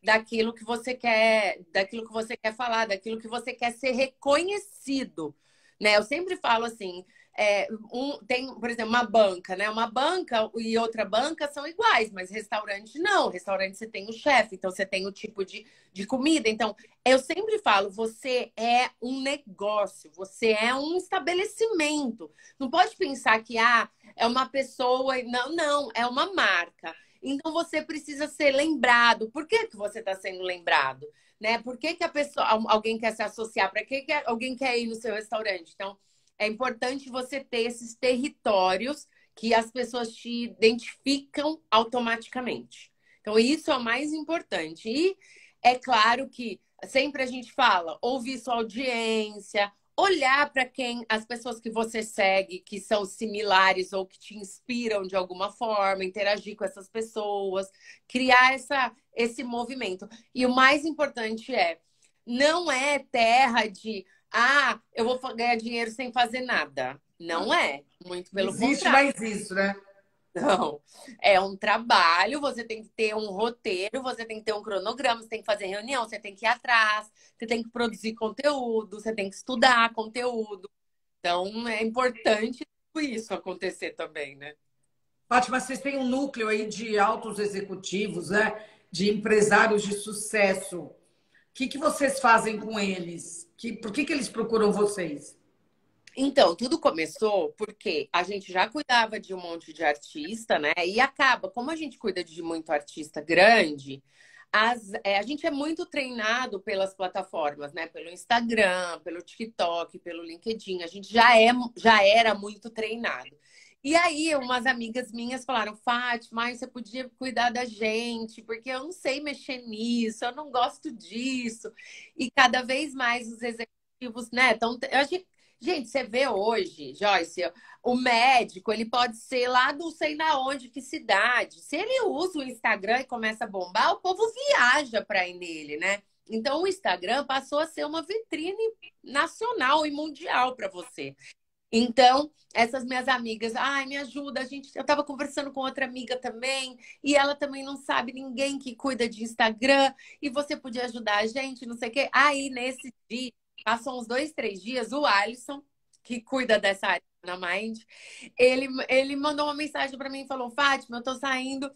daquilo que você quer, daquilo que você quer falar, daquilo que você quer ser reconhecido, né? Eu sempre falo assim, é, um, tem, por exemplo, uma banca, né? Uma banca e outra banca são iguais, mas restaurante não. Restaurante você tem o chefe, então você tem o tipo de, de comida. Então, eu sempre falo, você é um negócio, você é um estabelecimento. Não pode pensar que ah, é uma pessoa. Não, não, é uma marca. Então você precisa ser lembrado. Por que, que você está sendo lembrado? Né? Por que, que a pessoa, alguém quer se associar? Para que, que alguém quer ir no seu restaurante? Então, é importante você ter esses territórios que as pessoas te identificam automaticamente. Então, isso é o mais importante. E é claro que sempre a gente fala, ouvir sua audiência, olhar para quem, as pessoas que você segue, que são similares ou que te inspiram de alguma forma, interagir com essas pessoas, criar essa, esse movimento. E o mais importante é, não é terra de, ah, eu vou ganhar dinheiro sem fazer nada. Não é, muito
Não
pelo
existe
contrário.
mais isso, né?
Não, é um trabalho, você tem que ter um roteiro, você tem que ter um cronograma, você tem que fazer reunião, você tem que ir atrás, você tem que produzir conteúdo, você tem que estudar conteúdo. Então, é importante tudo isso acontecer também, né?
Fátima, vocês têm um núcleo aí de altos executivos, né? De empresários de sucesso. O que, que vocês fazem com eles? Que, por que, que eles procuram vocês?
Então, tudo começou porque a gente já cuidava de um monte de artista, né? E acaba, como a gente cuida de muito artista grande, as, é, a gente é muito treinado pelas plataformas, né? Pelo Instagram, pelo TikTok, pelo LinkedIn. A gente já, é, já era muito treinado. E aí, umas amigas minhas falaram, Fátima, você podia cuidar da gente, porque eu não sei mexer nisso, eu não gosto disso. E cada vez mais os executivos, né? Então, a gente Gente, você vê hoje, Joyce, o médico, ele pode ser lá do sei na onde, que cidade. Se ele usa o Instagram e começa a bombar, o povo viaja para ir nele, né? Então, o Instagram passou a ser uma vitrine nacional e mundial para você. Então, essas minhas amigas, ai, me ajuda, a gente, eu estava conversando com outra amiga também, e ela também não sabe ninguém que cuida de Instagram, e você podia ajudar a gente, não sei o quê. Aí, nesse dia, passam uns dois, três dias, o Alisson, que cuida dessa área na Mind, ele, ele mandou uma mensagem para mim e falou, Fátima, eu tô saindo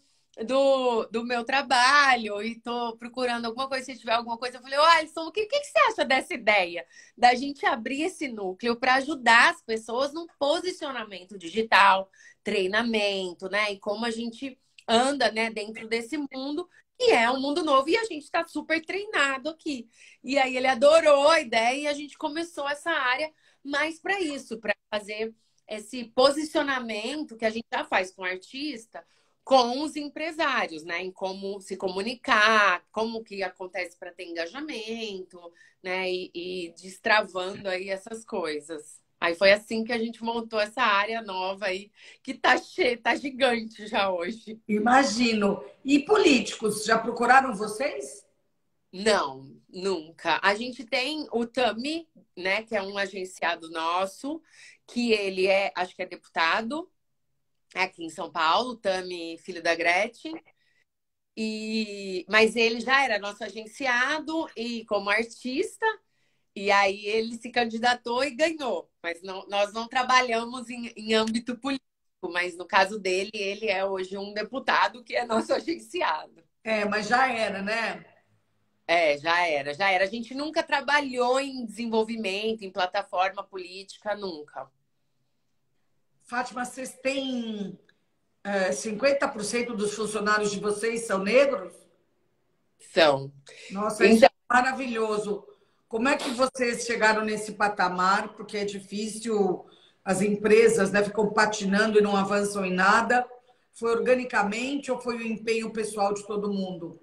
do, do meu trabalho e tô procurando alguma coisa, se tiver alguma coisa. Eu falei, ô Alisson, o que, que, que você acha dessa ideia? Da gente abrir esse núcleo para ajudar as pessoas num posicionamento digital, treinamento, né? E como a gente anda, né, dentro desse mundo, que é um mundo novo, e a gente está super treinado aqui. E aí ele adorou a ideia e a gente começou essa área mais para isso, para fazer esse posicionamento que a gente já faz com o artista, com os empresários, né? Em como se comunicar, como que acontece para ter engajamento, né? E, e destravando aí essas coisas. Aí foi assim que a gente montou essa área nova aí, que tá cheia, tá gigante já hoje.
Imagino. E políticos, já procuraram vocês?
Não, nunca. A gente tem o Tami, né, que é um agenciado nosso, que ele é, acho que é deputado aqui em São Paulo, Tami, filho da Gretchen. E, mas ele já era nosso agenciado e como artista, e aí ele se candidatou e ganhou. Mas não, nós não trabalhamos em, em âmbito político, mas no caso dele, ele é hoje um deputado que é nosso agenciado.
É, mas já era, né?
É, já era, já era. A gente nunca trabalhou em desenvolvimento, em plataforma política, nunca.
Fátima, vocês têm é, cinquenta por cento dos funcionários de vocês são negros?
São.
Nossa, isso
Então,
é maravilhoso. Como é que vocês chegaram nesse patamar? Porque é difícil, as empresas, né, ficam patinando e não avançam em nada. Foi organicamente ou foi o empenho pessoal de todo mundo?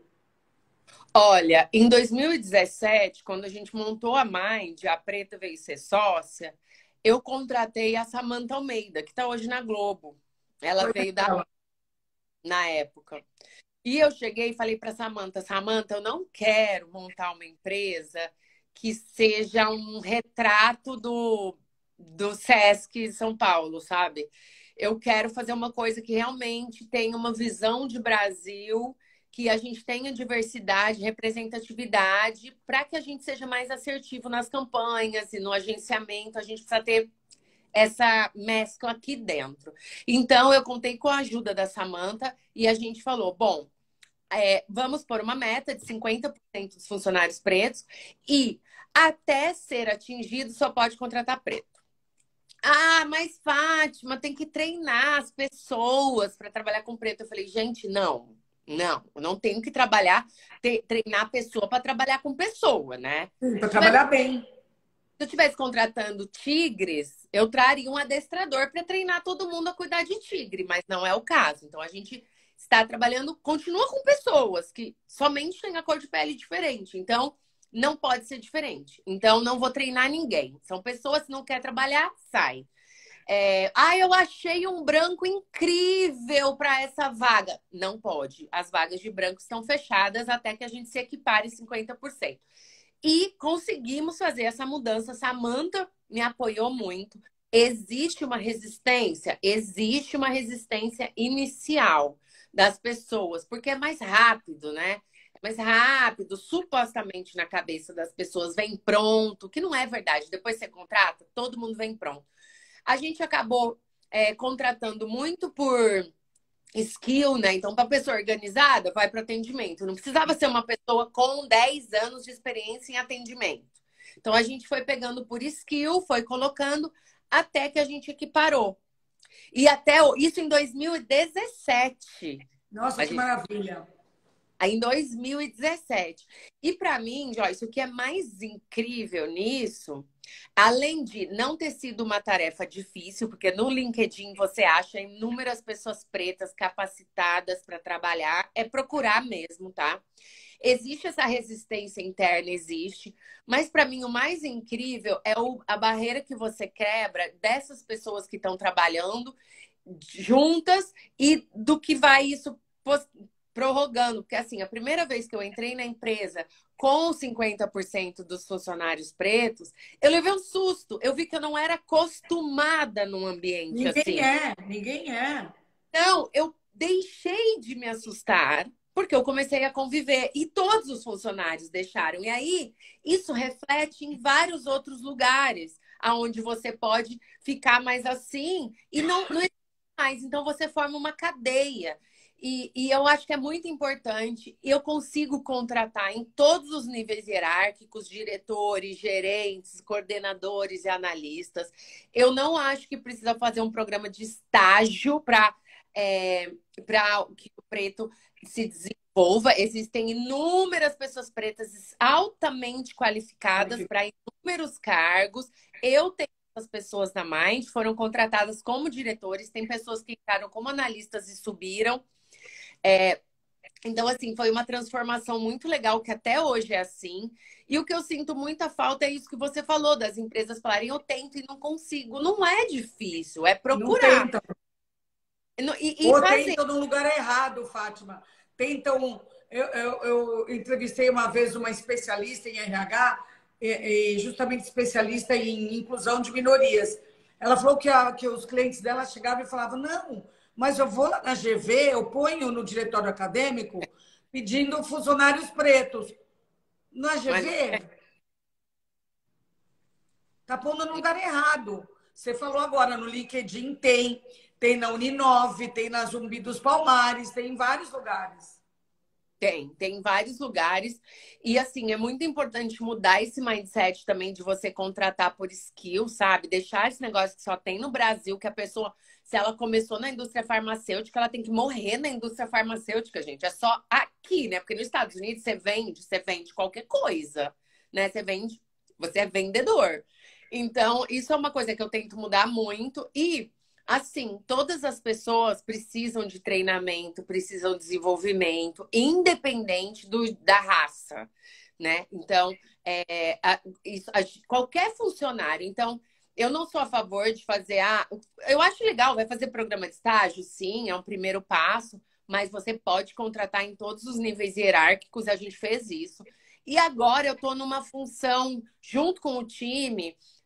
olha, em dois mil e dezessete, quando a gente montou a Mind, a Preta veio ser sócia, eu contratei a Samantha Almeida, que está hoje na Globo. Ela
Foi
veio da
ela.
na época. E eu cheguei e falei para Samantha, Samantha, eu não quero montar uma empresa que seja um retrato do, do Sesc São Paulo, sabe? Eu quero fazer uma coisa que realmente tenha uma visão de Brasil, que a gente tenha diversidade, representatividade, para que a gente seja mais assertivo nas campanhas e no agenciamento. A gente precisa ter essa mescla aqui dentro. Então, eu contei com a ajuda da Samantha e a gente falou, bom, é, vamos pôr uma meta de cinquenta por cento dos funcionários pretos e até ser atingido só pode contratar preto. Ah, mas Fátima, tem que treinar as pessoas para trabalhar com preto. Eu falei, gente, não, não, eu não tenho que trabalhar, te, treinar a pessoa para trabalhar com pessoa, né?
Para trabalhar bem.
Se eu estivesse contratando tigres, eu traria um adestrador para treinar todo mundo a cuidar de tigre, mas não é o caso. Então, a gente está trabalhando, continua com pessoas que somente têm a cor de pele diferente. Então, não pode ser diferente. Então, não vou treinar ninguém. São pessoas que não querem trabalhar, sai. É, ah, eu achei um branco incrível para essa vaga. Não pode. As vagas de branco estão fechadas até que a gente se equipare cinquenta por cento. E conseguimos fazer essa mudança. Samantha me apoiou muito. Existe uma resistência? Existe uma resistência inicial das pessoas, porque é mais rápido, né? É mais rápido, supostamente na cabeça das pessoas vem pronto, que não é verdade. Depois você contrata, todo mundo vem pronto. A gente acabou é, contratando muito por skill, né? Então, para pessoa organizada, vai para atendimento. Não precisava ser uma pessoa com dez anos de experiência em atendimento. Então, a gente foi pegando por skill, foi colocando, até que a gente equiparou. E até isso em dois mil e dezessete.
Nossa, que
gente...
maravilha!
Em dois mil e dezessete. E para mim, Joyce, o que é mais incrível nisso, além de não ter sido uma tarefa difícil, porque no LinkedIn você acha inúmeras pessoas pretas capacitadas para trabalhar, é procurar mesmo, tá? Existe essa resistência interna, existe. Mas para mim o mais incrível é o, a barreira que você quebra dessas pessoas que estão trabalhando juntas e do que vai isso prorrogando. Porque assim, a primeira vez que eu entrei na empresa com cinquenta por cento dos funcionários pretos, eu levei um susto. Eu vi que eu não era acostumada num ambiente
ninguém
assim.
Ninguém é, ninguém é.
Não, eu deixei de me assustar porque eu comecei a conviver e todos os funcionários deixaram. E aí, isso reflete em vários outros lugares aonde você pode ficar mais assim e não, não mais. Então, você forma uma cadeia. E, e eu acho que é muito importante. Eu consigo contratar em todos os níveis hierárquicos, diretores, gerentes, coordenadores e analistas. Eu não acho que precisa fazer um programa de estágio para é, para que o preto se desenvolva. Existem inúmeras pessoas pretas altamente qualificadas para inúmeros cargos. Eu tenho as pessoas na Mind, foram contratadas como diretores, tem pessoas que entraram como analistas e subiram. É, então, assim, foi uma transformação muito legal, que até hoje é assim. E o que eu sinto muita falta é isso que você falou, das empresas falarem, eu tento e não consigo. Não é difícil, é procurar.
Não tentam.
E, e
Ou
fazer.
tentam no lugar errado, Fátima. Tentam... Eu, eu, eu entrevistei uma vez uma especialista em R H, e, e justamente especialista em inclusão de minorias. Ela falou que, a, que os clientes dela chegavam e falavam, não... Mas eu vou lá na G V, eu ponho no diretório acadêmico pedindo funcionários pretos. Na G V, está pondo no lugar errado. Você falou agora, no LinkedIn tem, tem na Uninove, tem na Zumbi dos Palmares, tem em vários lugares.
Tem, tem em vários lugares. E, assim, é muito importante mudar esse mindset também de você contratar por skill, sabe? Deixar esse negócio que só tem no Brasil, que a pessoa... Se ela começou na indústria farmacêutica, ela tem que morrer na indústria farmacêutica, gente. É só aqui, né? Porque nos Estados Unidos você vende, você vende qualquer coisa, né? Você vende, você é vendedor. Então, isso é uma coisa que eu tento mudar muito. E, assim, todas as pessoas precisam de treinamento, precisam de desenvolvimento, independente do, da raça, né? Então, é, a, isso, a, qualquer funcionário. Então, eu não sou a favor de fazer... Ah, eu acho legal, vai fazer programa de estágio, sim, é um primeiro passo, mas você pode contratar em todos os níveis hierárquicos, a gente fez isso. E agora eu estou numa função, junto com o time,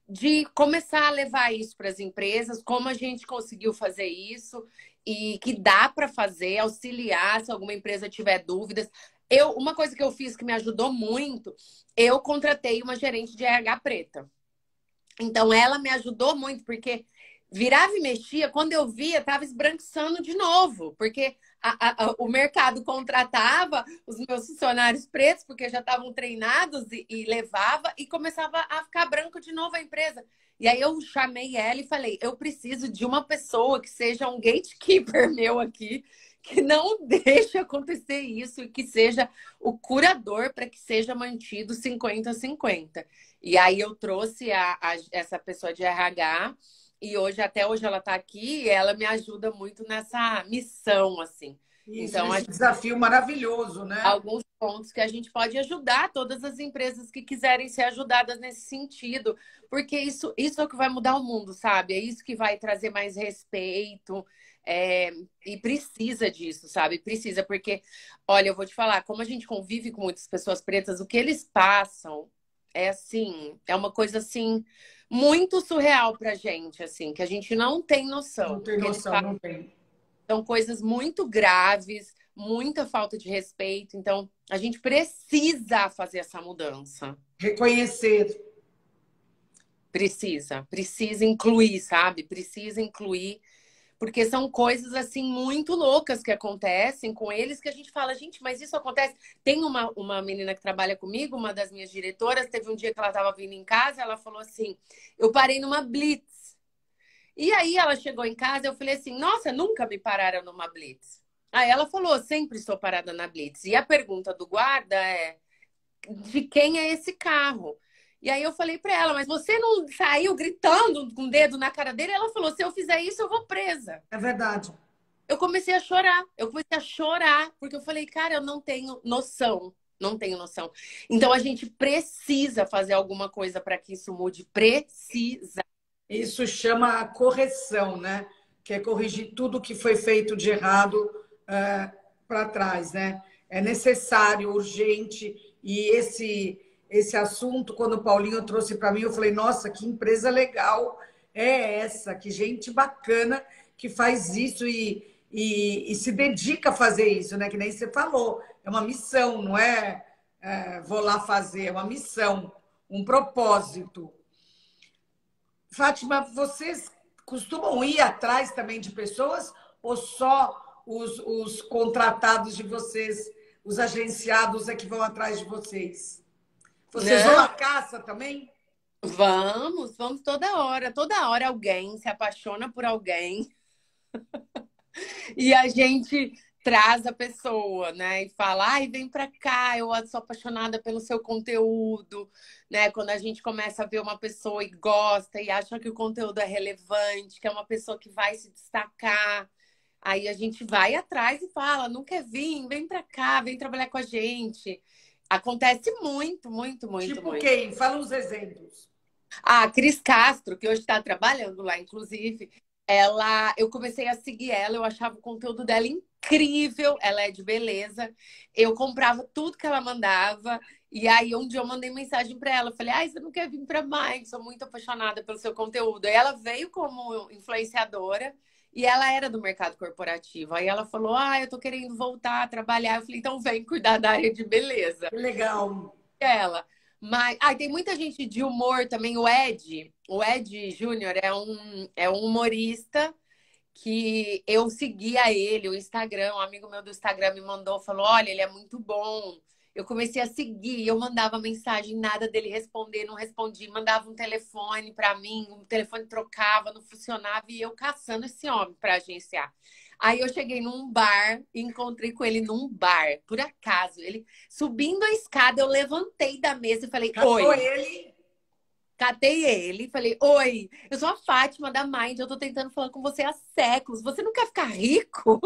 de começar a levar isso para as empresas, como a gente conseguiu fazer isso e que dá para fazer, auxiliar se alguma empresa tiver dúvidas. Eu, uma coisa que eu fiz que me ajudou muito, eu contratei uma gerente de R H preta. Então, ela me ajudou muito, porque virava e mexia, quando eu via, estava esbranquiçando de novo, porque a, a, o mercado contratava os meus funcionários pretos, porque já estavam treinados e, e levava, e começava a ficar branco de novo a empresa. E aí eu chamei ela e falei, eu preciso de uma pessoa que seja um gatekeeper meu aqui, que não deixe acontecer isso e que seja o curador para que seja mantido cinquenta a cinquenta. E aí eu trouxe a, a, essa pessoa de R H e hoje, até hoje ela está aqui e ela me ajuda muito nessa missão, assim.
Isso,
então,
esse
gente...
desafio maravilhoso, né?
Alguns pontos que a gente pode ajudar todas as empresas que quiserem ser ajudadas nesse sentido, porque isso, isso é o que vai mudar o mundo, sabe? É isso que vai trazer mais respeito, é... e precisa disso, sabe? Precisa, porque, olha, eu vou te falar, como a gente convive com muitas pessoas pretas, o que eles passam é assim, é uma coisa assim muito surreal pra gente, assim, que a gente não tem noção.
Não tem noção, não tem.
São coisas muito graves, muita falta de respeito. Então, a gente precisa fazer essa mudança.
Reconhecer.
Precisa, precisa incluir, sabe? Precisa incluir, porque são coisas, assim, muito loucas que acontecem com eles, que a gente fala, gente, mas isso acontece. Tem uma, uma menina que trabalha comigo, uma das minhas diretoras, teve um dia que ela estava vindo em casa, ela falou assim, eu parei numa blitz. E aí ela chegou em casa, eu falei assim, nossa, nunca me pararam numa blitz. Aí ela falou, sempre estou parada na blitz. E a pergunta do guarda é, de quem é esse carro? E aí eu falei pra ela, mas você não saiu gritando com o dedo na cara dele? Ela falou, se eu fizer isso, eu vou presa.
É verdade.
Eu comecei a chorar. Eu comecei a chorar, porque eu falei, cara, eu não tenho noção. Não tenho noção. Então, a gente precisa fazer alguma coisa para que isso mude. Precisa.
Isso chama correção, né? Que é corrigir tudo que foi feito de errado é, para trás, né? É necessário, urgente. E esse... Esse assunto, quando o Paulinho trouxe para mim, eu falei, nossa, que empresa legal é essa, que gente bacana que faz isso e, e, e se dedica a fazer isso, né? Que nem você falou, é uma missão, não é, é vou lá fazer, é uma missão, um propósito. Fátima, vocês costumam ir atrás também de pessoas ou só os, os contratados de vocês, os agenciados é que vão atrás de vocês? Vocês vão à caça também?
Vamos, vamos toda hora. Toda hora alguém se apaixona por alguém. E a gente traz a pessoa, né? E fala, ai, vem pra cá, eu sou apaixonada pelo seu conteúdo, né? Quando a gente começa a ver uma pessoa e gosta e acha que o conteúdo é relevante, que é uma pessoa que vai se destacar, aí a gente vai atrás e fala, não quer vir? Vem pra cá, vem trabalhar com a gente. Acontece muito, muito, muito,
tipo
muito.
Quem? Fala uns exemplos.
A Cris Castro, que hoje está trabalhando lá, inclusive, ela, eu comecei a seguir ela, eu achava o conteúdo dela incrível, ela é de beleza, eu comprava tudo que ela mandava, e aí um dia eu mandei mensagem para ela, eu falei, ai, você não quer vir para mais? Sou muito apaixonada pelo seu conteúdo. Aí ela veio como influenciadora, e ela era do mercado corporativo. Aí ela falou, ah, eu tô querendo voltar a trabalhar. Eu falei, então vem cuidar da área de beleza.
Que legal.
Ela. Mas, ah, tem muita gente de humor também. O Ed, o Ed Júnior é um, é um humorista que eu seguia ele, o Instagram, um amigo meu do Instagram me mandou, falou, olha, ele é muito bom. Eu comecei a seguir, eu mandava mensagem, nada dele responder, não respondia, mandava um telefone para mim, o telefone trocava, não funcionava, e eu caçando esse homem para agenciar. Aí eu cheguei num bar, encontrei com ele num bar, por acaso. Ele subindo a escada, eu levantei da mesa e falei,
Catou
oi.
ele?
Catei ele, falei, oi, eu sou a Fátima da Mind, eu tô tentando falar com você há séculos, você não quer ficar rico?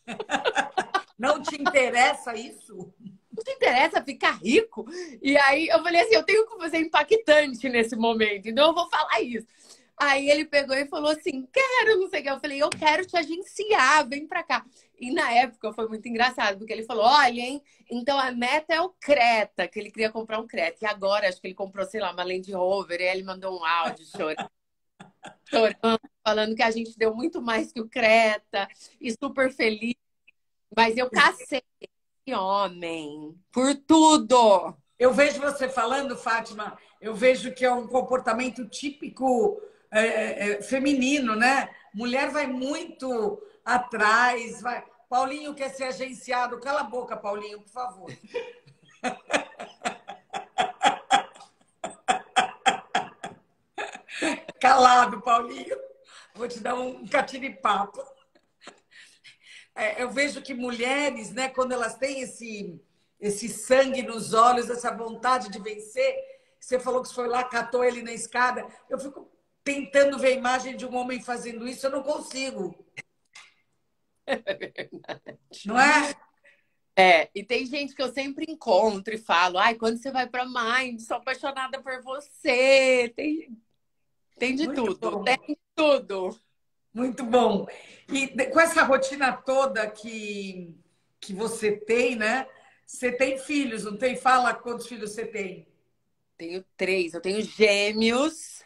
Não te interessa isso?
Não te interessa ficar rico? E aí eu falei assim, eu tenho que fazer impactante nesse momento, então eu vou falar isso. Aí ele pegou e falou assim, quero, não sei o que. Eu falei, eu quero te agenciar, vem pra cá. E na época foi muito engraçado, porque ele falou, olha, hein, então a meta é o Creta, que ele queria comprar um Creta. E agora, acho que ele comprou, sei lá, uma Land Rover, e aí ele mandou um áudio chorando, chorando, falando que a gente deu muito mais que o Creta, e super feliz. Mas eu cacei esse homem por tudo.
Eu vejo você falando, Fátima, eu vejo que é um comportamento típico é, é, é, feminino, né? Mulher vai muito atrás, vai. Paulinho quer ser agenciado. Cala a boca, Paulinho, por favor. Calado, Paulinho. Vou te dar um catiripapo. É, eu vejo que mulheres, né, quando elas têm esse, esse sangue nos olhos, essa vontade de vencer, você falou que você foi lá, catou ele na escada, eu fico tentando ver a imagem de um homem fazendo isso, eu não consigo.
É verdade.
Não é?
É, e tem gente que eu sempre encontro e falo, ai, quando você vai pra Mind, sou apaixonada por você. Tem, tem de
Muito
tudo,
bom.
tem de tudo.
Muito bom. E com essa rotina toda que, que você tem, né? Você tem filhos, não tem? Fala quantos filhos você tem.
Tenho três, eu tenho gêmeos.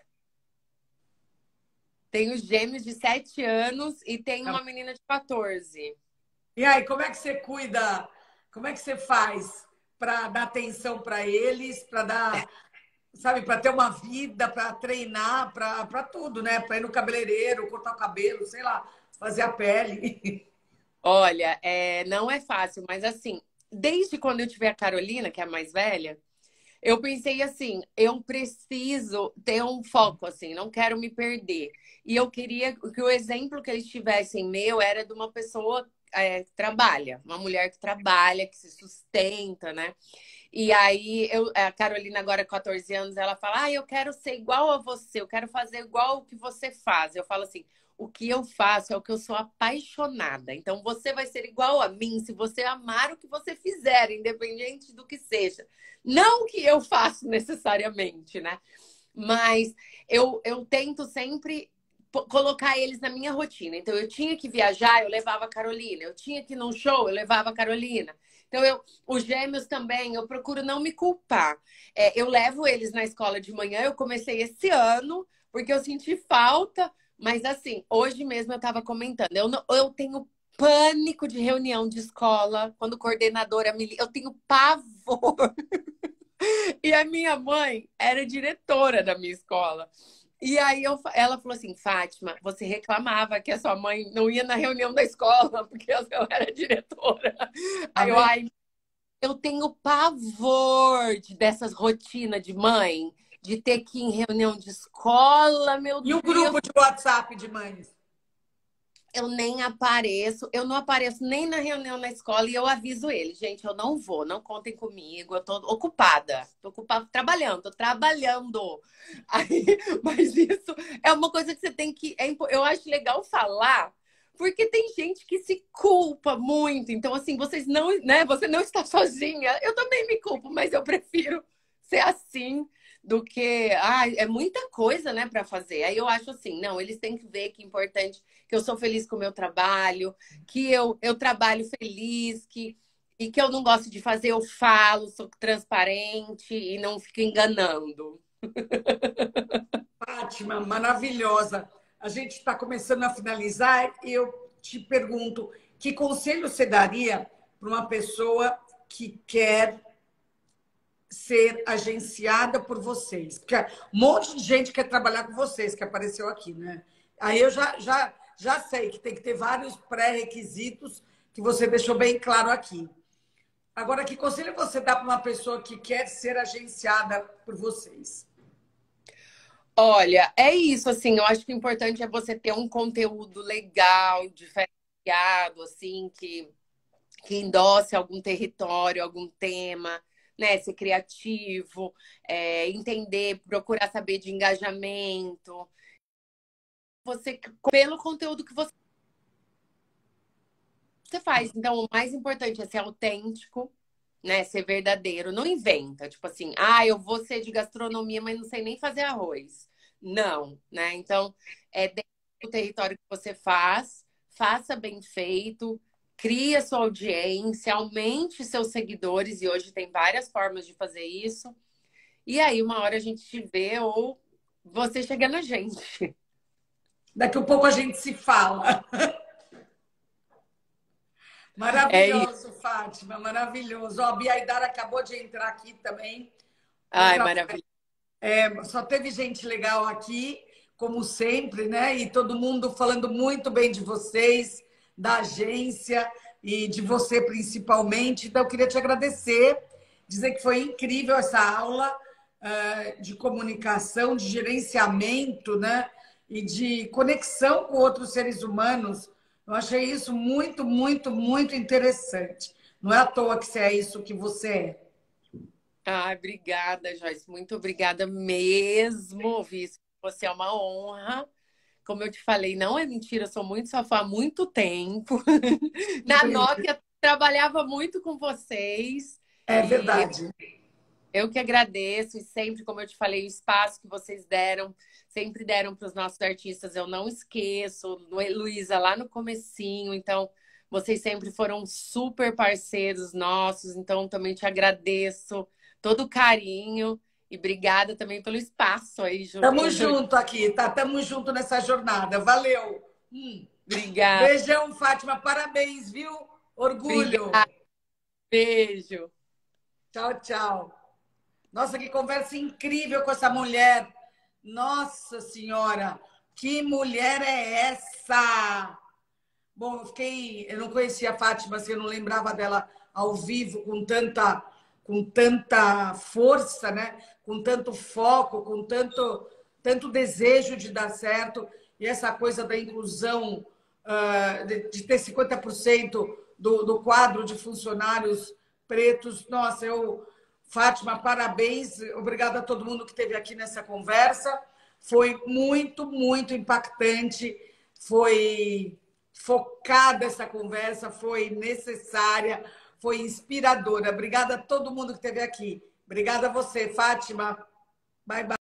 Tenho gêmeos de sete anos e tenho uma menina de quatorze.
E aí, como é que você cuida? Como é que você faz para dar atenção para eles, para dar, sabe, para ter uma vida, para treinar, para tudo, né? Para ir no cabeleireiro, cortar o cabelo, sei lá, fazer a pele.
Olha, é, não é fácil, mas assim, desde quando eu tive a Carolina, que é a mais velha, eu pensei assim, eu preciso ter um foco, assim, não quero me perder. E eu queria que o exemplo que eles tivessem meu era de uma pessoa é, que trabalha, uma mulher que trabalha, que se sustenta, né? E aí, eu, a Carolina, agora com quatorze anos, ela fala, ah, eu quero ser igual a você, eu quero fazer igual o que você faz. Eu falo assim, o que eu faço é o que eu sou apaixonada. Então, você vai ser igual a mim se você amar o que você fizer, independente do que seja. Não o que eu faço necessariamente, né? Mas eu, eu tento sempre colocar eles na minha rotina. Então, eu tinha que viajar, eu levava a Carolina. Eu tinha que ir num show, eu levava a Carolina. Então, eu, os gêmeos também, eu procuro não me culpar. É, eu levo eles na escola de manhã, eu comecei esse ano, porque eu senti falta. Mas assim, hoje mesmo eu estava comentando, eu, não, eu tenho pânico de reunião de escola, quando coordenadora me liga, eu tenho pavor. E a minha mãe era diretora da minha escola. E aí eu, ela falou assim, Fátima, você reclamava que a sua mãe não ia na reunião da escola porque eu era diretora. Aí eu, ai, eu tenho pavor de, dessas rotinas de mãe, de ter que ir em reunião de escola, meu
E o
Deus.
grupo de WhatsApp de mães?
Eu nem apareço, eu não apareço nem na reunião na escola e eu aviso eles, gente, eu não vou, não contem comigo, eu tô ocupada, tô ocupada trabalhando, tô trabalhando. Aí, mas isso é uma coisa que você tem que, é, eu acho legal falar, porque tem gente que se culpa muito. Então, assim, vocês não, né? Você não está sozinha. Eu também me culpo, mas eu prefiro ser assim do que, ah, é muita coisa, né, para fazer. Aí eu acho assim, não, eles têm que ver que é importante, que eu sou feliz com o meu trabalho, que eu, eu trabalho feliz, que e que eu não gosto de fazer, eu falo, sou transparente e não fico enganando.
Fátima, maravilhosa. A gente está começando a finalizar e eu te pergunto, que conselho você daria para uma pessoa que quer ser agenciada por vocês? Porque um monte de gente quer trabalhar com vocês, que apareceu aqui, né? Aí eu já, já, já sei que tem que ter vários pré-requisitos que você deixou bem claro aqui. Agora, que conselho você dá para uma pessoa que quer ser agenciada por vocês?
Olha, é isso, assim, eu acho que o importante é você ter um conteúdo legal, diferenciado, assim, que, que endosse algum território, algum tema, né? Ser criativo, é, entender, procurar saber de engajamento. Você, pelo conteúdo que você faz. Então, o mais importante é ser autêntico, né? Ser verdadeiro. Não inventa, tipo assim, ah, eu vou ser de gastronomia, mas não sei nem fazer arroz. Não, né? Então, é dentro do território que você faz, faça bem feito, crie a sua audiência, aumente seus seguidores, e hoje tem várias formas de fazer isso. E aí, uma hora a gente te vê ou você chega na gente.
Daqui a pouco a gente se fala.
É isso.
Maravilhoso, Fátima, maravilhoso. Ó, a Bia Aidara acabou de entrar aqui também.
Ai,
Outra...
maravilha.
É, só teve gente legal aqui, como sempre, né? E todo mundo falando muito bem de vocês, da agência e de você principalmente. Então, eu queria te agradecer, dizer que foi incrível essa aula uh, de comunicação, de gerenciamento, né? E de conexão com outros seres humanos. Eu achei isso muito, muito, muito interessante. Não é à toa que você é isso que você é.
Ai, obrigada, Joyce. Muito obrigada mesmo, Visto. Você é uma honra. Como eu te falei, não é mentira, eu sou muito sua fã há muito tempo. Na Nokia, trabalhava muito com vocês.
É verdade.
Eu que agradeço, e sempre, como eu te falei, o espaço que vocês deram, sempre deram para os nossos artistas, eu não esqueço. Luísa, lá no comecinho, então, vocês sempre foram super parceiros nossos, então também te agradeço todo o carinho e obrigada também pelo espaço aí, Ju.
Tamo junto aqui, tá? Tamo junto nessa jornada. Valeu. Hum.
Obrigada.
Beijão, Fátima. Parabéns, viu? Orgulho.
Obrigada. Beijo.
Tchau, tchau. Nossa, que conversa incrível com essa mulher. Nossa Senhora, que mulher é essa? Bom, eu fiquei... Eu não conhecia a Fátima, assim, eu não lembrava dela ao vivo com tanta, com tanta força, né? Com tanto foco, com tanto, tanto desejo de dar certo. E essa coisa da inclusão, uh, de, de ter cinquenta por cento do, do quadro de funcionários pretos. Nossa, eu... Fátima, parabéns. Obrigada a todo mundo que esteve aqui nessa conversa. Foi muito, muito impactante. Foi focada essa conversa, foi necessária, foi inspiradora. Obrigada a todo mundo que esteve aqui. Obrigada a você, Fátima. Bye, bye.